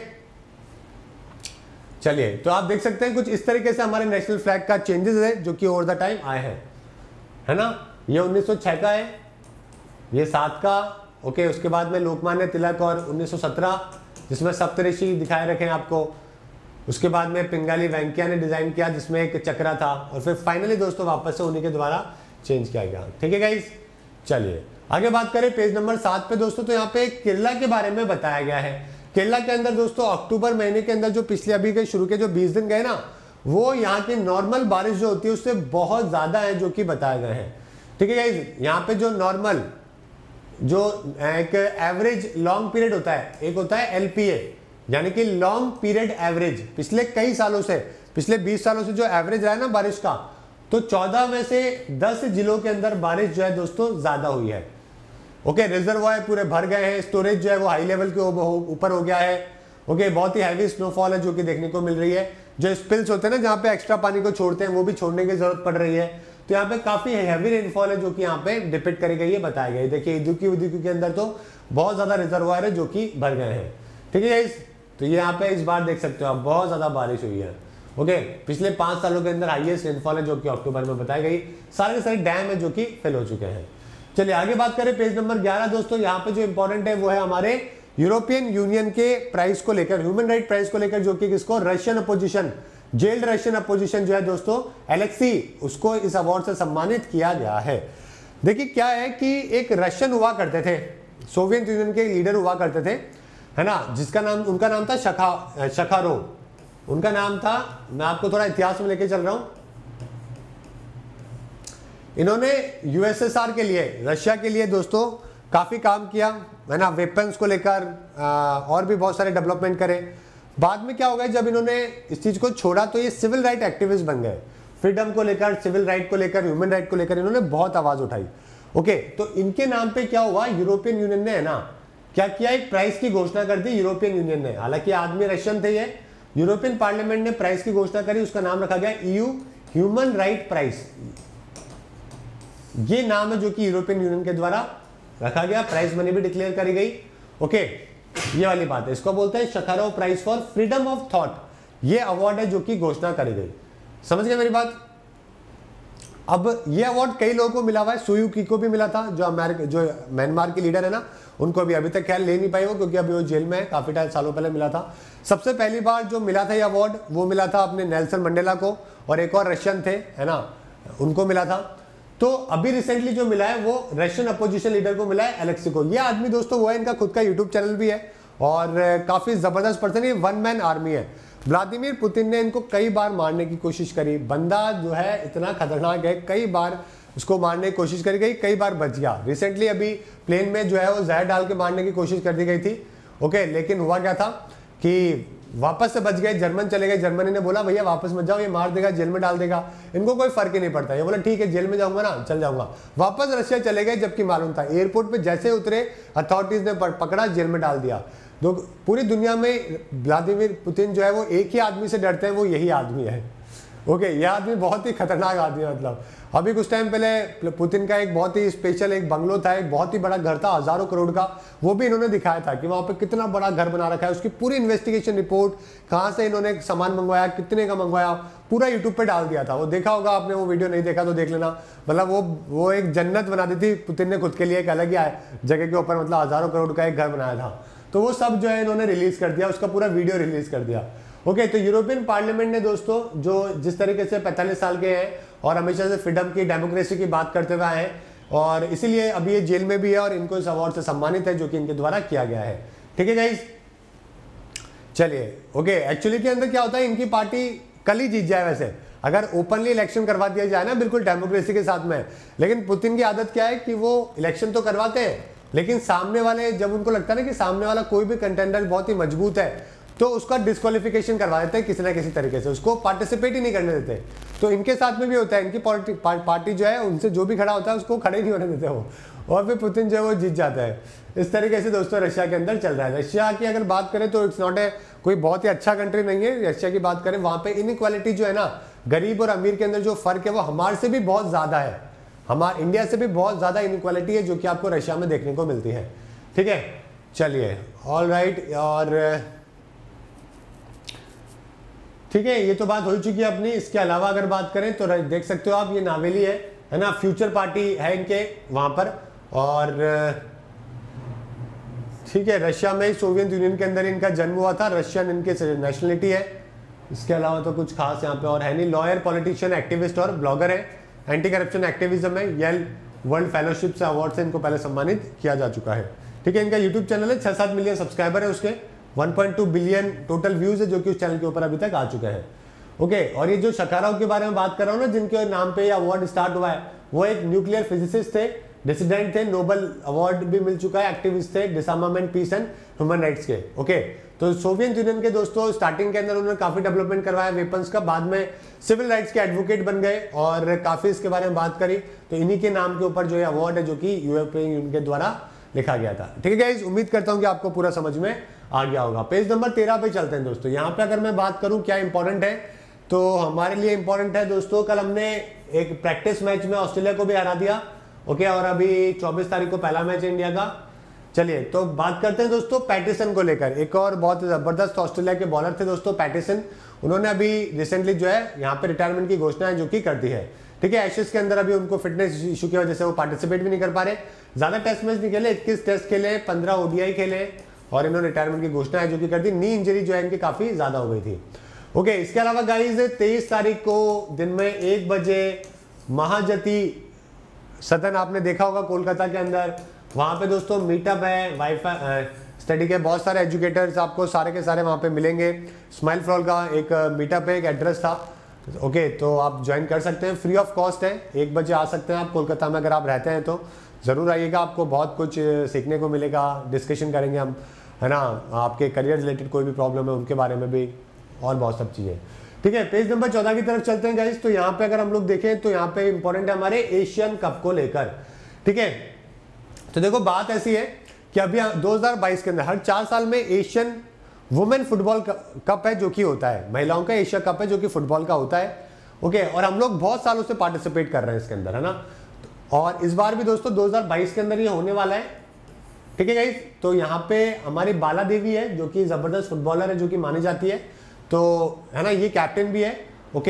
चलिए, तो आप देख सकते हैं कुछ इस तरीके से हमारे नेशनल फ्लैग का चेंजेस है जो कि ओवर द टाइम आए हैं, है ना। ये 1906 का है, ये 7 का, ओके। उसके बाद में लोकमान्य तिलक और 1917 जिसमें सप्तऋषि दिखाए रखे हैं आपको। उसके बाद में पिंगाली वेंकैया ने डिजाइन किया जिसमें एक चक्रा था, और फिर फाइनली दोस्तों वापस से उन्हीं के द्वारा चेंज किया गया, ठीक है गाइस। चलिए आगे बात करें पेज नंबर 7 पे दोस्तों, तो यहाँ पे केरला के बारे में बताया गया है। केरला के अंदर दोस्तों अक्टूबर महीने के अंदर जो पिछले अभी के शुरू के जो 20 दिन गए ना, वो यहाँ की नॉर्मल बारिश जो होती है उससे बहुत ज्यादा है जो कि बताए गए हैं, ठीक है गाइस। यहाँ पे जो नॉर्मल जो एक एवरेज लॉन्ग पीरियड होता है, एक होता है एलपीए यानी कि लॉन्ग पीरियड एवरेज, पिछले कई सालों से, पिछले 20 सालों से जो एवरेज रहा है ना बारिश का, तो 14 में से 10 जिलों के अंदर बारिश जो है दोस्तों ज्यादा हुई है, ओके। रिजर्वायर पूरे भर गए हैं, स्टोरेज जो है वो हाई लेवल के ऊपर हो गया है, ओके। बहुत ही हैवी स्नोफॉल है जो कि देखने को मिल रही है। जो स्पिल्स होते हैं ना, जहाँ पे एक्स्ट्रा पानी को छोड़ते हैं, वो भी छोड़ने की जरूरत पड़ रही है। तो यहाँ पे काफी हैवी रेनफॉल है जो कि यहाँ पे डिपिक्ट करी गई है, बताया गया है। देखिए इदुक्की के अंदर तो बहुत ज्यादा रिजर्वायर है जो कि भर गए हैं, ठीक है गाइस। तो ये यहाँ पे इस बार देख सकते हो आप, बहुत ज्यादा बारिश हुई है, ओके। पिछले 5 सालों के अंदर हाईएस्ट रेनफॉल है जो कि अक्टूबर में बताई गई। सारे के सारे डैम है जो कि फिल हो चुके हैं। चलिए आगे बात करें पेज नंबर 11 दोस्तों, यहाँ पे जो इंपॉर्टेंट है वो है हमारे यूरोपियन यूनियन के प्राइस को लेकर, ह्यूमन राइट प्राइस को लेकर, जो कि किसको, Russian opposition, jailed Russian opposition जो है दोस्तों एलेक्सी, उसको इस अवार्ड से सम्मानित किया गया है। देखिए क्या है कि एक रशियन हुआ करते थे, सोवियत यूनियन के लीडर हुआ करते थे, है ना, जिसका नाम, उनका नाम था शखारोव, उनका नाम था। मैं आपको थोड़ा इतिहास में लेके चल रहा हूं। इन्होंने यूएसएसआर के लिए, रशिया के लिए दोस्तों काफी काम किया, है ना, वेपन्स को लेकर और भी बहुत सारे डेवलपमेंट करे। बाद में क्या हो गया, जब इन्होंने इस चीज को छोड़ा तो ये सिविल राइट एक्टिविस्ट बन गए। फ्रीडम को लेकर, सिविल राइट को लेकर, ह्यूमन राइट को लेकर इन्होंने बहुत आवाज उठाई, ओके। तो इनके नाम पे क्या हुआ, यूरोपियन यूनियन ने, है ना, क्या किया, एक प्राइस की घोषणा कर दी यूरोपियन यूनियन ने। हालांकि आदमी रशियन थे ये, यूरोपियन पार्लियामेंट ने प्राइस की घोषणा करी, उसका नाम रखा गया ईयू ह्यूमन राइट प्राइस। ये नाम है जो कि यूरोपियन यूनियन के द्वारा रखा गया, प्राइस मनी भी डिक्लेयर करी गई, ओके। ये वाली बात है, इसको बोलते हैं Sakharov prize for freedom of thought. ये अवार्ड है जो कि घोषणा करी गई, समझ गए मेरी बात। अब ये अवार्ड कई लोगों को मिला हुआ है, सुयुकी को भी मिला था, जो म्यांमार की लीडर है ना, उनको भी अभी तक ख्याल ले नहीं पाई वो, क्योंकि अभी वो जेल में है, काफी सालों पहले मिला था। सबसे पहली बार जो मिला था ये अवार्ड, वो मिला था अपने नेल्सन मंडेला को, और एक और रशियन थे, है ना, उनको मिला था। तो अभी रिसेंटली जो मिला है वो रशियन अपोजिशन लीडर को मिला है, एलेक्सी को। ये आदमी दोस्तों वो है, इनका खुद का यूट्यूब चैनल भी है, और काफी जबरदस्त पर्सन, ये वन मैन आर्मी है। व्लादिमीर पुतिन ने इनको कई बार मारने की कोशिश करी, बंदा जो है इतना खतरनाक है, कई बार उसको मारने की कोशिश करी गई, कई बार बच गया। रिसेंटली अभी प्लेन में जो है वो जहर डाल के मारने की कोशिश कर दी गई थी, ओके। लेकिन हुआ क्या था कि वापस से बच गए, जर्मन चले गए। जर्मनी ने बोला भैया वापस मत जाओ, ये मार देगा, जेल में डाल देगा, इनको कोई फर्क ही नहीं पड़ता। ये बोला ठीक है, जेल में जाऊंगा ना, चल जाऊंगा। वापस रशिया चले गए, जबकि मालूम था, एयरपोर्ट पे जैसे उतरे अथॉरिटीज ने पकड़ा, जेल में डाल दिया। तो पूरी दुनिया में व्लादिमीर पुतिन जो है वो एक ही आदमी से डरते हैं, वो यही आदमी है, ओके। यह आदमी बहुत ही खतरनाक आदमी है। मतलब अभी कुछ टाइम पहले पुतिन का एक बहुत ही स्पेशल एक बंगलो था, एक बहुत ही बड़ा घर था, हजारों करोड़ का, वो भी इन्होंने दिखाया था कि वहां पे कितना बड़ा घर बना रखा है, उसकी पूरी इन्वेस्टिगेशन रिपोर्ट, कहां से इन्होंने सामान मंगवाया, कितने का मंगवाया, पूरा यूट्यूब पे डाल दिया था। वो देखा होगा आपने, वो वीडियो नहीं देखा तो देख लेना। मतलब वो एक जन्नत बना दी थी पुतिन ने खुद के लिए, एक अलग ही जगह के ऊपर, मतलब हजारों करोड़ का एक घर बनाया था। तो वो सब जो है इन्होंने रिलीज कर दिया, उसका पूरा वीडियो रिलीज कर दिया, ओके। तो यूरोपियन पार्लियामेंट ने दोस्तों, जो जिस तरीके से 45 साल के हैं और हमेशा से फ्रीडम की, डेमोक्रेसी की बात करते हुए आए हैं, और इसीलिए अभी ये जेल में भी है और इनको इस अवार्ड से सम्मानित है जो कि इनके द्वारा किया गया है, ठीक है गाइस। चलिए ओके, एक्चुअली के अंदर क्या होता है, इनकी पार्टी कल ही जीत जाए वैसे, अगर ओपनली इलेक्शन करवा दिया जाए ना, बिल्कुल डेमोक्रेसी के साथ में। लेकिन पुतिन की आदत क्या है कि वो इलेक्शन तो करवाते हैं, लेकिन सामने वाले, जब उनको लगता है ना कि सामने वाला कोई भी कंटेंडर बहुत ही मजबूत है, तो उसका डिस्क्वालिफिकेशन करवा देते हैं किसी ना किसी तरीके से, उसको पार्टिसिपेट ही नहीं करने देते। तो इनके साथ में भी होता है, इनकी पार्टी जो है, उनसे जो भी खड़ा होता है उसको खड़े नहीं होने देते वो, और फिर पुतिन जो है वो जीत जाता है। इस तरीके से दोस्तों रशिया के अंदर चल रहा है। रशिया की अगर बात करें तो इट्स नॉट ए कोई बहुत ही अच्छा कंट्री नहीं है। रशिया की बात करें वहां पे इनइक्वालिटी जो है ना, गरीब और अमीर के अंदर जो फर्क है वो हमारे से भी बहुत ज्यादा है, हमारे इंडिया से भी बहुत ज्यादा इनइक्वालिटी है जो कि आपको रशिया में देखने को मिलती है। ठीक है, चलिए ऑल राइट। और ठीक है, ये तो बात हो चुकी है अपनी। इसके अलावा अगर बात करें तो देख सकते हो आप, ये नावेली है ना, फ्यूचर पार्टी है इनके वहां पर। और ठीक है, रशिया में सोवियत यूनियन के अंदर इनका जन्म हुआ था, रशियन इनके नेशनलिटी है। इसके अलावा तो कुछ खास यहाँ पे और है नहीं। लॉयर, पॉलिटिशियन, एक्टिविस्ट और ब्लॉगर है। एंटी करप्शन एक्टिविज्म है। येल वर्ल्ड फेलोशिप से अवार्ड से इनको पहले सम्मानित किया जा चुका है। ठीक है, इनका यूट्यूब चैनल है, 6-7 मिलियन सब्सक्राइबर है उसके, 1.2 बिलियन टोटल व्यूज है जो कि उस चैनल के ऊपर अभी तक आ चुका है। ओके, और ये जो शकाराव के बारे में बात कर रहा हूँ ना, जिनके नाम पे अवार्ड स्टार्ट हुआ है, वो एक न्यूक्लियर फिजिसिस्ट थे, डिसिडेंट थे, नोबेल अवार्ड भी मिल चुका है, एक्टिविस्ट थे, disarmament, peace and human rights के। ओके, तो सोवियत यूनियन के दोस्तों स्टार्टिंग के अंदर उन्होंने काफी डेवलपमेंट करवाया वेपन्स का, बाद में सिविल राइट्स के एडवोकेट बन गए और काफी इसके बारे में बात करी। तो इन्हीं के नाम के ऊपर जो ये अवार्ड है जो कि यूरोपियन यूनियन के द्वारा लिखा गया था। ठीक है गाइस, उम्मीद करता हूं कि आपको पूरा समझ में आ गया होगा। पेज नंबर 13 पे चलते हैं दोस्तों। यहाँ पे अगर मैं बात करूं क्या इंपॉर्टेंट है, तो हमारे लिए इंपॉर्टेंट है दोस्तों, कल हमने एक प्रैक्टिस मैच में ऑस्ट्रेलिया को भी हरा दिया। ओके, और अभी 24 तारीख को पहला मैच है इंडिया का। चलिए तो बात करते हैं दोस्तों पैटिसन को लेकर। एक और बहुत जबरदस्त ऑस्ट्रेलिया के बॉलर थे दोस्तों पैटिसन, उन्होंने अभी रिसेंटली जो है यहाँ पे रिटायरमेंट की घोषणा है जो कि कर दी है। ठीक है, एशेज के अंदर अभी उनको फिटनेस इशू की वजह से वो पार्टिसिपेट भी नहीं कर पा रहे, ज्यादा टेस्ट मैच नहीं खेले, 21 टेस्ट खेले, 15 ओडीआई खेले और इन्होंने रिटायरमेंट की घोषणा है जो कि कर दी। नी इंजरी जो है इनकी काफी ज्यादा हो गई थी। ओके, इसके अलावा गाइज 23 तारीख को दिन में 1 बजे महाजती सदन आपने देखा होगा कोलकाता के अंदर, वहां पे दोस्तों मीटअप है, वाईफाई स्टडी के बहुत सारे एजुकेटर्स आपको सारे के सारे वहां पे मिलेंगे। स्माइल फॉर का एक मीटअप है, एक एड्रेस था। ओके, तो आप ज्वाइन कर सकते हैं, फ्री ऑफ कॉस्ट है, 1 बजे आ सकते हैं आप कोलकाता में। अगर आप रहते हैं तो जरूर आइएगा, आपको बहुत कुछ सीखने को मिलेगा, डिस्कशन करेंगे हम, है ना, आपके करियर रिलेटेड कोई भी प्रॉब्लम है उनके बारे में भी और बहुत सब चीजें। ठीक है, पेज नंबर 14 की तरफ चलते हैं गाइस। तो यहाँ पे अगर हम लोग देखें तो यहाँ पे इंपॉर्टेंट है हमारे एशियन कप को लेकर। ठीक है, तो देखो बात ऐसी है कि अभी 2022 के अंदर हर 4 साल में एशियन वुमेन फुटबॉल कप है जो कि होता है, महिलाओं का एशिया कप है जो कि फुटबॉल का होता है। ओके, और हम लोग बहुत सालों से पार्टिसिपेट कर रहे हैं इसके अंदर, है ना। और इस बार भी दोस्तों 2022 के अंदर ये होने वाला है। ठीक है गाइस, तो यहाँ पे हमारी बाला देवी है जो कि जबरदस्त फुटबॉलर है जो कि मानी जाती है, तो है ना, ये कैप्टन भी है। ओके,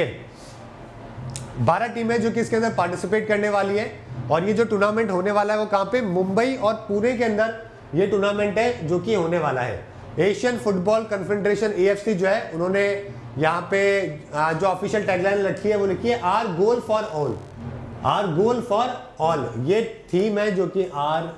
12 टीमें जो कि इसके अंदर पार्टिसिपेट करने वाली है और ये जो टूर्नामेंट होने वाला है वो कहाँ पे, मुंबई और पुणे के अंदर ये टूर्नामेंट है जो कि होने वाला है। एशियन फुटबॉल कन्फेडरेशन AFC जो है उन्होंने यहाँ पे जो ऑफिशियल टैगलाइन रखी है वो लिखी है our goal for all, our goal for all, ये थीम है जो कि आर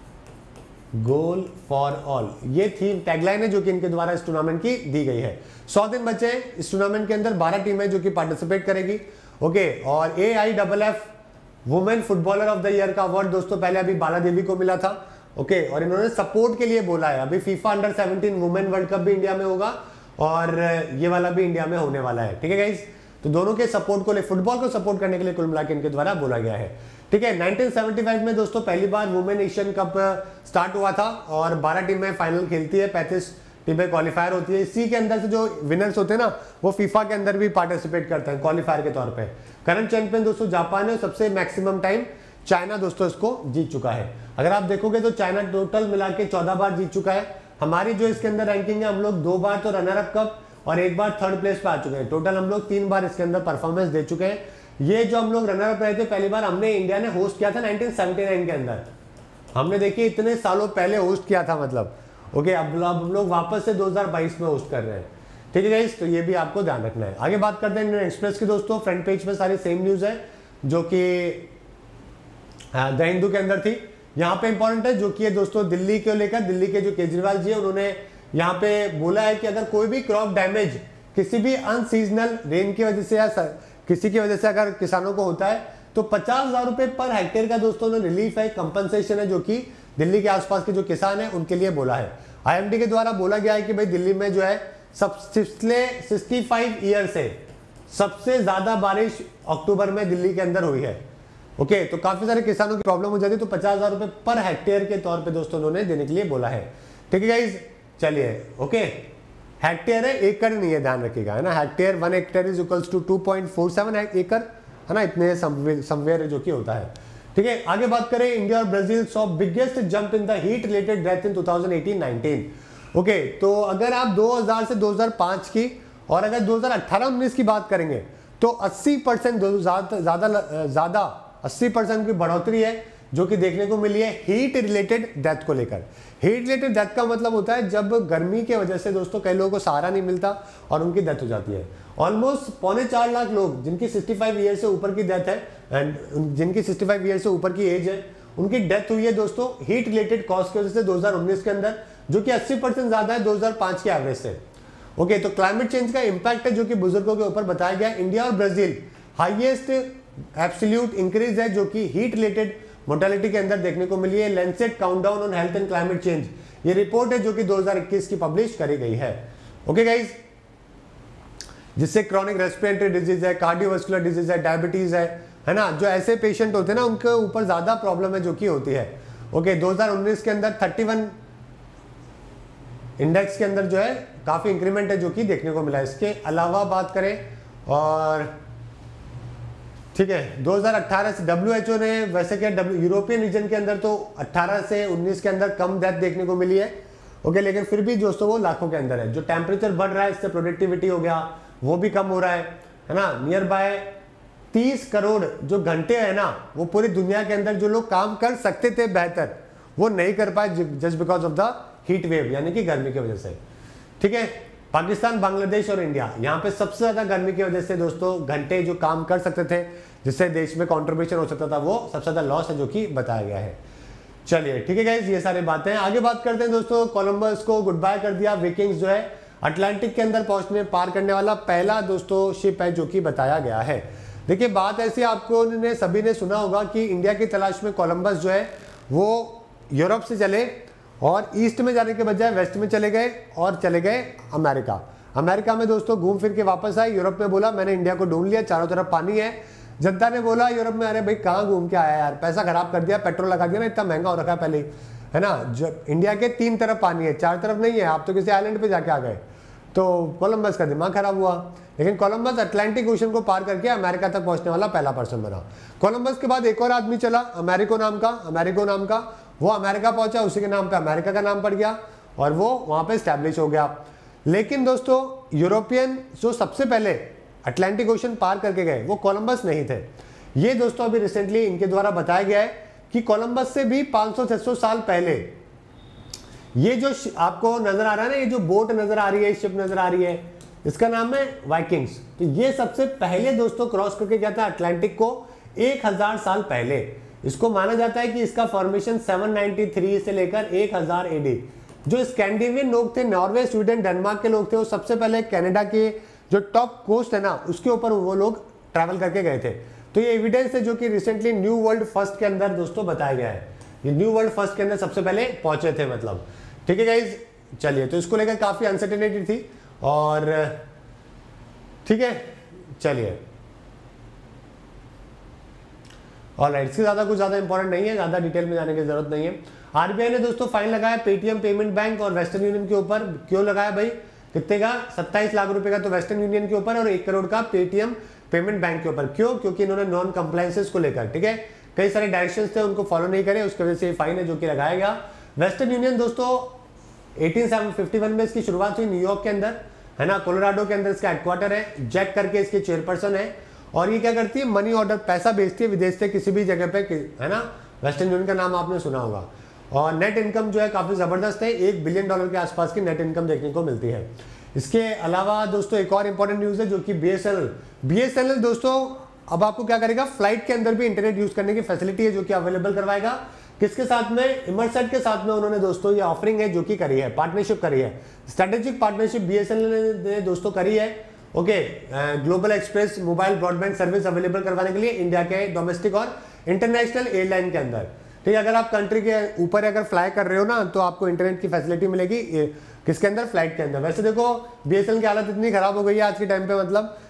गोल फॉर ऑल, ये थीम टैगलाइन है जो कि इनके द्वारा इस टूर्नामेंट की दी गई है। 100 दिन बचे हैं इस टूर्नामेंट के अंदर, 12 टीमें जो कि पार्टिसिपेट करेगी। ओके, और AIFF women footballer of the year का अवार्ड दोस्तों पहले अभी बाला देवी को मिला था। ओके, और इन्होंने सपोर्ट के लिए बोला है, अभी FIFA under 17 women world cup भी इंडिया में होगा और ये वाला भी इंडिया में होने वाला है। ठीक है गाइस, तो दोनों के सपोर्ट को, फुटबॉल को सपोर्ट करने के लिए कुल मिलाकर इनके द्वारा बोला गया है। ठीक है, 1975 में दोस्तों पहली बार वुमेन एशियन कप स्टार्ट हुआ था और 12 टीमें फाइनल खेलती है, 35 टीमें क्वालिफायर होती है। इसी के अंदर से जो विनर्स होते हैं ना वो FIFA के अंदर भी पार्टिसिपेट करते हैं क्वालिफायर के तौर पे। करंट चैंपियन दोस्तों जापान है, सबसे मैक्सिमम टाइम चाइना दोस्तों इसको जीत चुका है। अगर आप देखोगे तो चाइना टोटल मिला के 14 बार जीत चुका है। हमारी जो इसके अंदर रैंकिंग है, हम लोग 2 बार तो रनर अप कप और 1 बार 3rd प्लेस पे आ चुके हैं। टोटल हम लोग 3 बार इसके अंदर परफॉर्मेंस दे चुके हैं। ये जो हम लोग रनर अप रहे थे पहली बार हमने इंडिया ने होस्ट किया था 1979 के अंदर, हमने देखिए इतने सालों पहले होस्ट किया था मतलब। ओके, अब हम लोग वापस से 2022 में होस्ट कर रहे हैं। ठीक है गाइस, तो ये भी आपको ध्यान रखना है। आगे बात करते हैं इंडियन एक्सप्रेस की दोस्तों। फ्रंट पेज पे सारी सेम न्यूज है जो कि द हिंदू के अंदर थी। यहाँ पे इंपॉर्टेंट है जो कि ये दोस्तों दिल्ली को लेकर, दिल्ली के जो केजरीवाल जी है उन्होंने यहाँ पे बोला है कि अगर कोई भी क्रॉप डैमेज किसी भी अनसीजनल रेन की वजह से या किसी की वजह से अगर किसानों को होता है तो 50,000 रुपए पर हेक्टेयर का दोस्तों रिलीफ है, कंपनसेशन है जो कि दिल्ली के आसपास के जो किसान है उनके लिए बोला है। IMD के द्वारा बोला गया है कि भाई दिल्ली में जो है पिछले 65 ईयर से सबसे ज्यादा बारिश अक्टूबर में दिल्ली के अंदर हुई है। ओके, तो काफी सारे किसानों की प्रॉब्लम हो जाती है, तो 50,000 रुपए पर हेक्टेयर के तौर पे दोस्तों उन्होंने देने के लिए बोला है। ठीक है गाइज, चलिए ओके, हेक्टेयर है, एकड़ नहीं है, ध्यान रखिएगा, है ना। Hectare 1 hectare is equals to 2.47 एकड़, है ना, इतने समवेयर जो कि होता है। ठीक है, आगे बात करें, इंडिया और Brazil saw biggest jump in the heat related death in 2018-19। Okay, तो अगर आप 2000 से 2005 की और अगर 2018-19 की बात करेंगे तो 80% ज्यादा 80% की बढ़ोतरी है जो कि देखने को मिली है हीट रिलेटेड डेथ को लेकर। हीट रिलेटेड डेथ का मतलब होता है जब गर्मी के वजह से दोस्तों कई लोगों को सहारा नहीं मिलता और उनकी डेथ हो जाती है। ऑलमोस्ट 4.25 लाख लोग जिनकी 65 ईयर से ऊपर की डेथ है एंड जिनकी 65 ईयर से ऊपर की एज है, उनकी डेथ हुई है दोस्तों हीट रिलेटेड कॉज की वजह से 2019 के अंदर, जो कि 80% ज्यादा है 2005 के एवरेज से। ओके, तो क्लाइमेट चेंज का इंपैक्ट है जो कि बुजुर्गों के ऊपर बताया गया। इंडिया और ब्राजील हाईएस्ट एब्सोल्यूट इंक्रीज है जो कि हीट रिलेटेड मोर्टेलिटी के अंदर देखने को मिली है। Lancet countdown on health and climate change, ये रिपोर्ट है जो कि 2021 की पब्लिश करी गई है। ओके गाइज, जिससे क्रॉनिक रेस्पिरेटरी डिजीज है, कार्डियोवास्कुलर डिजीज है, डायबिटीज है ना, जो ऐसे पेशेंट होते हैं ना उनके ऊपर ज्यादा प्रॉब्लम है जो कि होती है। ओके, 2019 के अंदर 31 इंडेक्स के अंदर जो है काफी इंक्रीमेंट है जो कि देखने को मिला है। इसके अलावा बात करें और ठीक है, 2018 से WHO ने वैसे क्या यूरोपियन रीजन के अंदर तो 18 से 19 के अंदर कम डेथ देखने को मिली है। ओके, लेकिन फिर भी दोस्तों वो लाखों के अंदर है। जो टेम्परेचर बढ़ रहा है इससे प्रोडक्टिविटी हो गया वो भी कम हो रहा है ना। नियर बाय 30 करोड़ जो घंटे है ना वो पूरी दुनिया के अंदर जो लोग काम कर सकते थे बेहतर वो नहीं कर पाए just because of the heat wave, यानी कि गर्मी की वजह से। ठीक है, पाकिस्तान, बांग्लादेश और इंडिया यहाँ पे सबसे ज्यादा गर्मी की वजह से दोस्तों घंटे जो काम कर सकते थे जिससे देश में कंट्रीब्यूशन हो सकता था वो सबसे ज्यादा लॉस है जो कि बताया गया है। चलिए ठीक है गाइस, ये सारी बातें आगे बात करते हैं दोस्तों। कोलंबस को गुड बाय कर दिया। विकिंग्स जो है अटलांटिक के अंदर पहुंचने पार करने वाला पहला दोस्तों शिप है जो कि बताया गया है। देखिए बात ऐसी, आपको ने सभी ने सुना होगा कि इंडिया की तलाश में कोलंबस जो है वो यूरोप से चले और ईस्ट में जाने के बजाय वेस्ट में चले गए और चले गए अमेरिका। अमेरिका में दोस्तों घूम फिर के वापस आए। यूरोप में बोला मैंने इंडिया को ढूंढ लिया, चारों तरफ पानी है। जनता ने बोला यूरोप में, अरे भाई कहाँ घूम के आया यार, पैसा खराब कर दिया, पेट्रोल लगा दिया ना, इतना महंगा हो रखा है पहले ही, है ना। जब इंडिया के 3 तरफ पानी है, 4 तरफ नहीं है, आप तो किसी आइलैंड पे जाके आ गए। तो कोलंबस का दिमाग खराब हुआ। लेकिन कोलंबस अटलांटिक ओशन को पार करके अमेरिका तक पहुंचने वाला पहला पर्सन बना। कोलंबस के बाद एक और आदमी चला अमेरिको नाम का, वो अमेरिका पहुंचा, उसी के नाम पे अमेरिका का नाम पड़ गया और वो वहां पे स्टैब्लिश हो गया। लेकिन दोस्तों यूरोपियन जो सबसे पहले अटलांटिक ओशन पार करके गए वो कोलंबस नहीं थे। ये दोस्तों अभी रिसेंटली इनके द्वारा बताया गया है कि कोलंबस से भी 500-600 साल पहले ये जो आपको नजर आ रहा है ना, ये जो बोट नजर आ रही है, शिप नजर आ रही है, इसका नाम है वाइकिंग्स। तो ये सबसे पहले दोस्तों क्रॉस करके गया था अटलांटिक को 1000 साल पहले। इसको माना जाता है कि इसका फॉर्मेशन 793 से लेकर 1000 एडी। जो स्कैंडिनेवियन लोग थे, नॉर्वे, स्वीडन, डेनमार्क के लोग थे, वो सबसे पहले कनाडा के जो टॉप कोस्ट है ना उसके ऊपर वो लोग ट्रैवल करके गए थे। तो ये एविडेंस है जो कि रिसेंटली न्यू वर्ल्ड फर्स्ट के अंदर दोस्तों बताया गया है। ये न्यू वर्ल्ड फर्स्ट के अंदर सबसे पहले पहुंचे थे मतलब। ठीक है गाइज, चलिए तो इसको लेकर काफी अनसर्टेनिटी थी और ठीक है चलिए ऑलराइट, इससे ज्यादा कुछ ज्यादा इंपॉर्टेंट नहीं है, ज्यादा डिटेल में जाने की जरूरत नहीं है। आरबीआई ने दोस्तों फाइन लगाया पेटीएम पेमेंट बैंक और वेस्टर्न यूनियन के ऊपर। क्यों लगाया भाई, कितने का, 27 लाख रुपए का तो वेस्टर्न यूनियन के ऊपर और 1 करोड़ का पेटीएम पेमेंट बैंक के ऊपर। क्यों, क्योंकि इन्होंने नॉन कंप्लायंसेस को लेकर, ठीक है, कई सारे डायरेक्शंस थे उनको फॉलो नहीं करे, उसकी वजह से फाइन है जो कि लगाया गया। वेस्टर्न यूनियन दोस्तों 1851 में इसकी शुरुआत हुई न्यूयॉर्क के अंदर, है ना, कोलोराडो के अंदर इसका हेडक्वार्टर है, जैक करके इसके चेयरपर्सन है। और ये क्या करती है, मनी ऑर्डर, पैसा भेजती है विदेश से किसी भी जगह पे, है ना। वेस्टर्न यूनियन का नाम आपने सुना होगा। और नेट इनकम जो है काफी जबरदस्त है, $1 बिलियन के आसपास की नेट इनकम देखने को मिलती है। इसके अलावा दोस्तों एक और इंपॉर्टेंट न्यूज है जो कि बीएसएनएल दोस्तों अब आपको क्या करेगा, फ्लाइट के अंदर भी इंटरनेट यूज करने की फैसिलिटी है जो कि अवेलेबल करवाएगा। किसके साथ में, इमरसेट के साथ में उन्होंने दोस्तों ये ऑफरिंग है जो कि करी है, पार्टनरशिप करी है, स्ट्रेटेजिक पार्टनरशिप बीएसएनएल ने दोस्तों करी है। Okay, global express mobile broadband service available करवाने के लिए इंडिया के डोमेस्टिक और इंटरनेशनल एयरलाइन के अंदर। ठीक है, अगर आप कंट्री के ऊपर अगर फ्लाई कर रहे हो ना तो आपको इंटरनेट की फैसिलिटी मिलेगी किसके अंदर, फ्लाइट के अंदर। वैसे देखो बीएसएनएल की हालत इतनी खराब हो गई है आज के टाइम पे, मतलब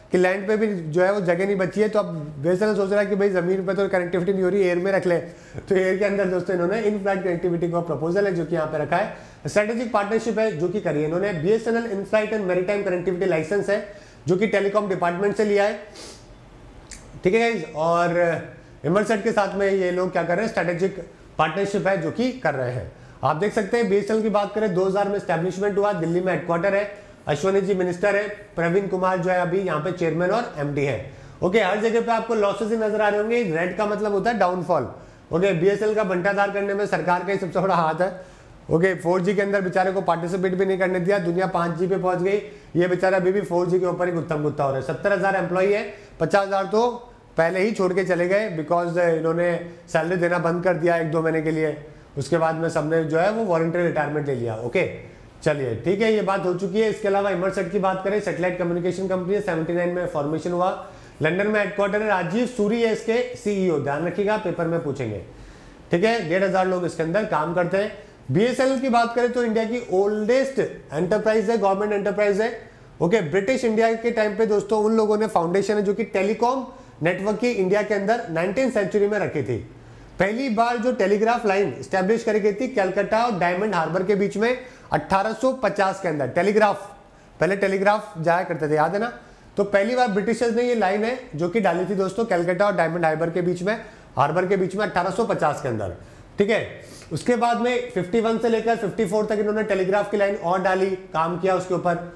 कि लैंड पे भी जो है वो जगह नहीं बची है, तो अब बीएसएनएल सोच रहा है कि भाई जमीन पे तो कनेक्टिविटी नहीं हो रही, एयर में रख ले। तो एयर के अंदर दोस्तों इन्होंने इन फ्लाइट कनेक्टिविटी का प्रपोजल है जो कि यहाँ पे रखा है। स्ट्रेटेजिक पार्टनरशिप है जो कि करी है इन्होंने। BSNL in flight and maritime connectivity licence है जो कि टेलीकॉम डिपार्टमेंट से लिया है, ठीक है गाइस। और इमरसेट के साथ में ये लोग क्या कर रहे हैं, स्ट्रेटेजिक पार्टनरशिप है जो कि कर रहे हैं। आप देख सकते हैं बीएसएनएल की बात करें 2000 में एस्टैब्लिशमेंट हुआ, दिल्ली में हेडक्वार्टर है, अश्वनी जी मिनिस्टर है, प्रवीण कुमार जो है अभी यहाँ पे चेयरमैन और एमडी है। ओके, हर जगह पे आपको लॉसेस ही नजर आ रहे होंगे। रेड का मतलब होता है डाउनफॉल। ओके, बीएसएनएल का बंटाधार करने में सरकार का ही सबसे बड़ा हाथ है। ओके, 4G के अंदर बेचारे को पार्टिसिपेट भी नहीं करने दिया, दुनिया 5G पे पहुंच गई, ये बेचारा अभी भी 4G के ऊपर ही गुत्थम गुत्था हो रहा है। 70,000 एम्प्लॉई है, 50,000 तो पहले ही छोड़ के चले गए बिकॉज इन्होंने सैलरी देना बंद कर दिया 1-2 महीने के लिए। उसके बाद में सबने जो है वो वॉलंटरी रिटायरमेंट ले लिया। ओके, चलिए ठीक है, ये बात हो चुकी है। इसके अलावा इमरसेट की बात करें, सैटेलाइट कम्युनिकेशन कंपनी है, 79 में फॉर्मेशन हुआ, लंदन में हेडक्वार्टर है, राजीव सूरी है इसके सीईओ, ध्यान रखिएगा पेपर में पूछेंगे, ठीक है। 1,500 लोग इसके अंदर काम करते हैं। बीएसएनएल की बात करें तो इंडिया की ओल्डेस्ट एंटरप्राइज है, गवर्नमेंट एंटरप्राइज है। ओके, ब्रिटिश इंडिया के टाइम पे दोस्तों उन लोगों ने फाउंडेशन है जो कि टेलीकॉम नेटवर्क की इंडिया के अंदर 19th सेंचुरी में रखी थी। पहली बार जो टेलीग्राफ लाइन स्टैब्लिश करी गई थी कलकत्ता और डायमंड हार्बर के बीच में 1850 के अंदर। टेलीग्राफ, पहले टेलीग्राफ जाया करते थे, याद है ना। तो पहली बार ब्रिटिशर्स ने ये लाइन है जो कि डाली थी दोस्तों कलकत्ता और डायमंड हार्बर के बीच में 1850 के अंदर, ठीक है। उसके बाद में 51 से लेकर 54 तक इन्होंने टेलीग्राफ की लाइन और डाली, काम किया उसके ऊपर।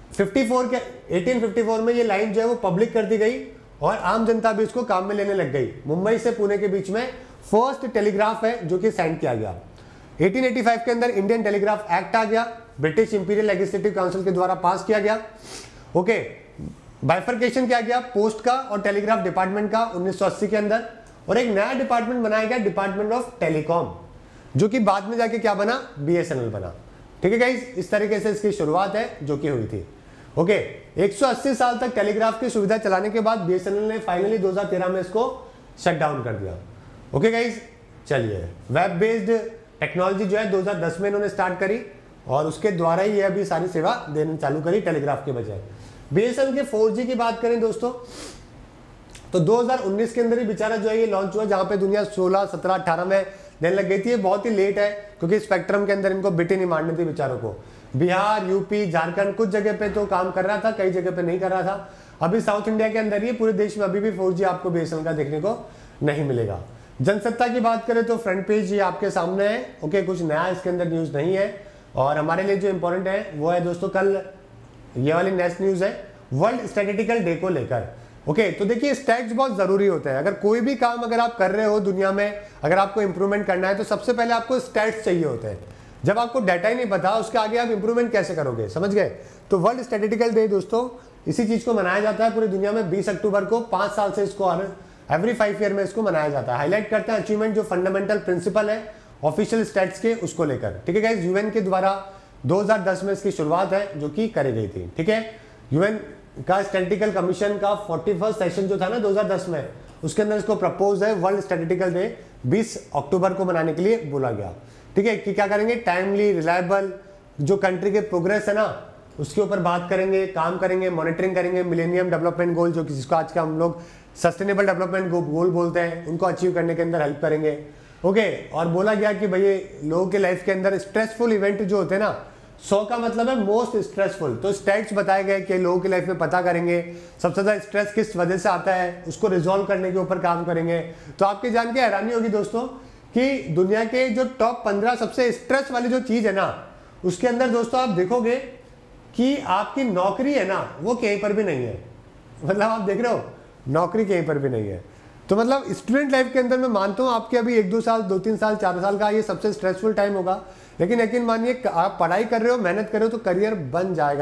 1854 में ये लाइन जो है वो पब्लिक कर दी गई और आम जनता भी इसको काम में लेने लग गई। मुंबई से पुणे के बीच में फर्स्ट टेलीग्राफ है जो कि साइन किया गया। 1885 के अंदर इंडियन टेलीग्राफ एक्ट आ गया, ब्रिटिश इंपीरियल लेजिस्लेटिव काउंसिल के द्वारा पास किया गया। ओके, बाइफर्केशन किया गया पोस्ट का और टेलीग्राफ डिपार्टमेंट का 1980 के अंदर, और एक नया डिपार्टमेंट बनाया गया, डिपार्टमेंट ऑफ टेलीकॉम, जो कि बाद में जाके क्या बना, बीएसएनएल बना, ठीक है गाइस। इस तरीके से इसकी शुरुआत है जो कि हुई थी। ओके, 180 साल तक टेलीग्राफ की सुविधा चलाने के बाद बीएसएनएल ने फाइनली 2013 में इसको शट डाउन कर दिया। ओके गाइस, चलिए वेब बेस्ड टेक्नोलॉजी जो है 2010 में इन्होंने स्टार्ट करी और उसके द्वारा ही ये अभी सारी सेवा देना चालू करी टेलीग्राफ के बजाय। बीएसएनएल के 4G की बात करें दोस्तों तो 2019 के अंदर ही बेचारा जो है ये लॉन्च हुआ, जहां पे दुनिया 16, 17, 18 में देने लग गई थी। ये बहुत ही लेट है क्योंकि स्पेक्ट्रम के अंदर इनको बिट ही नहीं मारनी थी बेचारों को। बिहार, यूपी, झारखंड कुछ जगह पे तो काम कर रहा था, कई जगह पे नहीं कर रहा था। अभी साउथ इंडिया के अंदर ही पूरे देश में अभी भी 4G आपको बीएसएनएल का देखने को नहीं मिलेगा। जनसत्ता की बात करें तो फ्रंट पेज ये आपके सामने है। ओके, कुछ नया इसके अंदर न्यूज नहीं है और हमारे लिए जो इंपॉर्टेंट है वो है दोस्तों कल ये वाली नेक्स्ट न्यूज है वर्ल्ड स्टैटिस्टिकल डे को लेकर। ओके, तो देखिए स्टैट्स बहुत जरूरी होते हैं। अगर कोई भी काम अगर आप कर रहे हो दुनिया में, अगर आपको इंप्रूवमेंट करना है तो सबसे पहले आपको स्टैट्स चाहिए होते हैं। जब आपको डाटा ही नहीं पता उसके आगे आप इंप्रूवमेंट कैसे करोगे, समझ गए। तो वर्ल्ड स्टैटिस्टिकल डे दोस्तों इसी चीज को मनाया जाता है पूरी दुनिया में 20 अक्टूबर को। 5 साल से इसको एवरी 5 ईयर में इसको मनाया जाता है। हाईलाइट करते हैं अचीवमेंट जो फंडामेंटल प्रिंसिपल है ऑफिशियल स्टैट्स के, उसको लेकर, ठीक है गाइस। यूएन के द्वारा 2010 में इसकी शुरुआत है जो कि करी गई थी, ठीक है। यूएन का स्टैटिस्टिकल कमीशन का 41st सेशन जो था ना 2010 में, उसके अंदर इसको प्रपोज है वर्ल्ड स्टैटिस्टिकल डे 20 अक्टूबर को मनाने के लिए बोला गया, ठीक है। कि क्या करेंगे, टाइमली रिलायबल जो कंट्री के प्रोग्रेस है ना उसके ऊपर बात करेंगे, काम करेंगे, मॉनिटरिंग करेंगे, मिलेनियम डेवलपमेंट गोल जो जिसको आज का हम लोग सस्टेनेबल डेवलपमेंट गोल बोलते हैं, उनको अचीव करने के अंदर हेल्प करेंगे। ओके, और बोला गया कि भाई लोगों के लाइफ के अंदर स्ट्रेसफुल इवेंट जो होते हैं ना, 100 का मतलब है मोस्ट स्ट्रेसफुल, तो स्टैट्स बताए गए कि लोगों की लाइफ में पता करेंगे सबसे ज्यादा स्ट्रेस किस वजह से आता है, उसको रिजॉल्व करने के ऊपर काम करेंगे। तो आपके जान के हैरानी होगी दोस्तों कि दुनिया के जो टॉप 15 सबसे स्ट्रेस वाली जो चीज है ना, उसके अंदर दोस्तों आप देखोगे कि आपकी नौकरी है ना वो कहीं पर भी नहीं है। मतलब आप देख रहे हो नौकरी कहीं पर भी नहीं है। तो मतलब स्टूडेंट लाइफ के अंदर मैं मानता हूँ आपके अभी 1-2 साल, 2-3 साल, 4 साल का ये सबसे स्ट्रेसफुल टाइम होगा, लेकिन यकीन मानिए आप पढ़ाई कर रहे हो, मेहनत कर रहे हो तो करियर बन जाएगा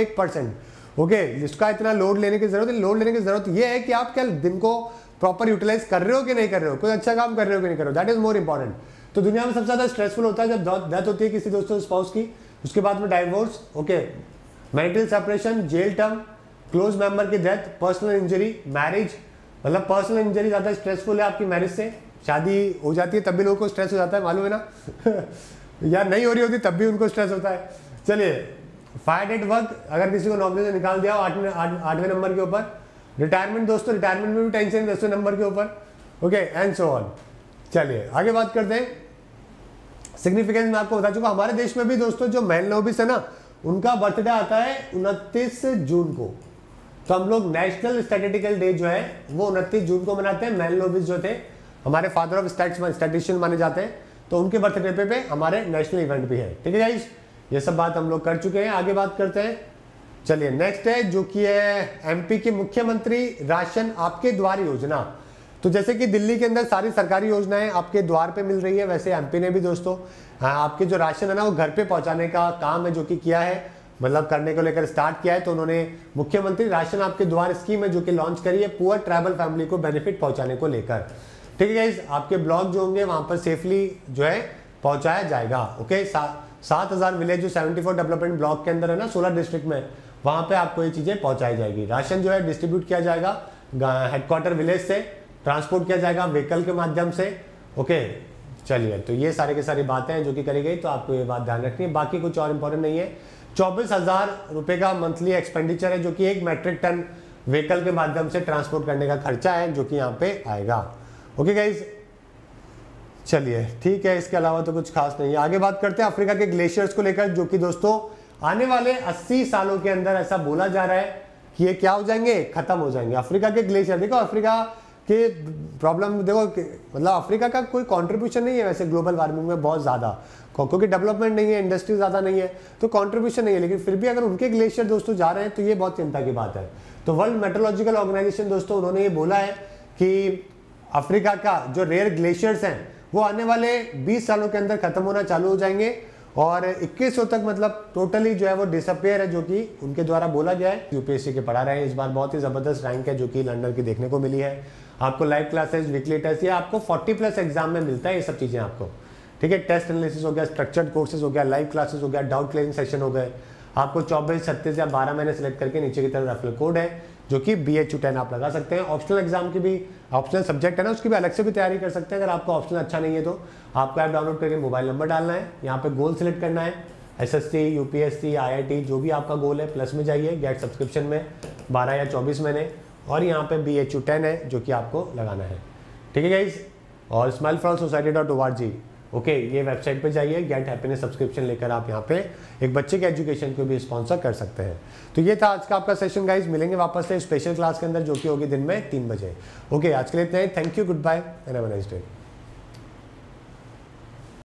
101%। ओके, जिसका इतना लोड लेने की जरूरत है, लोड लेने की जरूरत ये है कि आप क्या दिन को प्रॉपर यूटिलाइज कर रहे हो कि नहीं कर रहे हो, कोई अच्छा काम कर रहे हो कि नहीं कर रहे हो, दैट इज मोर इंपॉर्टेंट। तो दुनिया में सबसे ज्यादा स्ट्रेसफुल होता है जब डेथ होती है किसी दोस्तों स्पाउस की, उसके बाद में divorce, okay, marital separation, jail term, close member की डेथ, पर्सनल इंजरी, मैरिज। मतलब पर्सनल इंजरी ज्यादा स्ट्रेसफुल है आपकी मैरिज से, शादी हो जाती है तब भी लोगों को स्ट्रेस हो जाता है, मालूम है ना या नहीं हो रही होती तब भी उनको स्ट्रेस होता है। चलिए, फायर एट वर्क अगर किसी को नौकरी से निकाल दिया हो 8वें नंबर के ऊपर। रिटायरमेंट दोस्तों, रिटायरमेंट में भी टेंशन है 10वें नंबर के ऊपर। Okay and so on. चलिए आगे बात करते हैं। सिग्निफिकेंस मैं आपको बता चुका। हमारे देश में भी दोस्तों जो मेल नोबिस है ना, उनका बर्थडे आता है 29 जून को। तो हम लोग नेशनल स्टैटिस्टिकल डे जो है वो 29 जून को मनाते हैं। मेल नोबिस जो थे हमारे फादर ऑफ स्टैटिस्टिशियन माने जाते हैं, तो उनके बर्थडे पे हमारे नेशनल इवेंट भी है। ठीक है गाइस, ये सब बात हम लोग कर चुके हैं। आगे बात करते हैं। चलिए नेक्स्ट है जो कि है एमपी की मुख्यमंत्री राशन आपके द्वार योजना। तो जैसे कि दिल्ली के अंदर सारी सरकारी योजनाएं आपके द्वार पे मिल रही है, वैसे एमपी ने भी दोस्तों आपके जो राशन है ना वो घर पे पहुंचाने का काम है जो कि किया है, मतलब करने को लेकर स्टार्ट किया है। तो उन्होंने मुख्यमंत्री राशन आपके द्वार स्कीम है जो कि लॉन्च करी है पुअर ट्राइबल फैमिली को बेनिफिट पहुंचाने को लेकर। ठीक है गाइस, आपके ब्लॉक जो होंगे वहां पर सेफली जो है पहुंचाया जाएगा। ओके 7000 विलेज जो 74 डेवलपमेंट ब्लॉक के अंदर है ना 16 डिस्ट्रिक्ट में, वहां पे आपको ये चीजें पहुंचाई जाएगी। राशन जो है डिस्ट्रीब्यूट किया जाएगा हेडक्वार्टर विलेज से, ट्रांसपोर्ट किया जाएगा व्हीकल के माध्यम से। ओके चलिए, तो ये सारे की सारी बातें हैं जो कि करी गई, तो आपको ये बात ध्यान रखनी है। बाकी कुछ और इंपॉर्टेंट नहीं है। 24,000 रुपए का मंथली एक्सपेंडिचर है जो कि 1 मैट्रिक टन व्हीकल के माध्यम से ट्रांसपोर्ट करने का खर्चा है जो कि यहाँ पे आएगा। ओके गाइज, चलिए ठीक है, इसके अलावा तो कुछ खास नहीं है। आगे बात करते हैं अफ्रीका के ग्लेशियर्स को लेकर, जो कि दोस्तों आने वाले 80 सालों के अंदर ऐसा बोला जा रहा है कि ये क्या हो जाएंगे, खत्म हो जाएंगे। अफ्रीका के ग्लेशियर, देखो अफ्रीका के प्रॉब्लम देखो, मतलब अफ्रीका का कोई कंट्रीब्यूशन नहीं है वैसे ग्लोबल वार्मिंग में बहुत ज़्यादा, क्योंकि डेवलपमेंट नहीं है, इंडस्ट्री ज़्यादा नहीं है, तो कंट्रीब्यूशन नहीं है। लेकिन फिर भी अगर उनके ग्लेशियर दोस्तों जा रहे हैं तो ये बहुत चिंता की बात है। तो वर्ल्ड मेट्रोलॉजिकल ऑर्गेनाइजेशन दोस्तों उन्होंने ये बोला है कि अफ्रीका का जो रेयर ग्लेशियर्स हैं वो आने वाले 20 सालों के अंदर खत्म होना चालू हो जाएंगे और 2100 तक मतलब टोटली जो है वो डिसअपेयर है, जो कि उनके द्वारा बोला गया है। यूपीएससी के पढ़ा रहे हैं इस बार, बहुत ही जबरदस्त रैंक है जो कि लंदन की देखने को मिली है। आपको लाइव क्लासेस, वीकली टेस्ट, ये आपको 40+ एग्जाम में मिलता है ये सब चीजें आपको। ठीक है, टेस्ट एनालिसिस हो गया, स्ट्रक्चर्ड कोर्सेज हो गया, लाइव क्लासेस हो गया, डाउट क्लियरिंग सेशन हो गए। आपको 24, 36 या 12 महीने सेलेक्ट करके नीचे की तरफ रेफरल कोड है जो कि BHU10 आप लगा सकते हैं। ऑप्शनल एग्जाम की भी, ऑप्शनल सब्जेक्ट है ना, उसकी भी अलग से भी तैयारी कर सकते हैं। अगर आपको ऑप्शनल अच्छा नहीं है तो आपको ऐप डाउनलोड करके मोबाइल नंबर डालना है, यहाँ पे गोल सेलेक्ट करना है, SSC, UPSC, IIT जो भी आपका गोल है, प्लस में जाइए, गेट सब्सक्रिप्शन में 12 या 24 महीने, और यहाँ पे BHU10 है जो कि आपको लगाना है। ठीक है गाइज, और smilefromsociety.org ओके ये वेबसाइट पे जाइए, गेट हैप्पीनेस सब्सक्रिप्शन लेकर आप यहाँ पे एक बच्चे के एजुकेशन को भी स्पॉन्सर कर सकते हैं। तो ये था आज का आपका सेशन गाइज, मिलेंगे वापस से स्पेशल क्लास के अंदर जो कि होगी दिन में 3 बजे। ओके आज के लिए इतना ही, thank you, goodbye and have a nice day.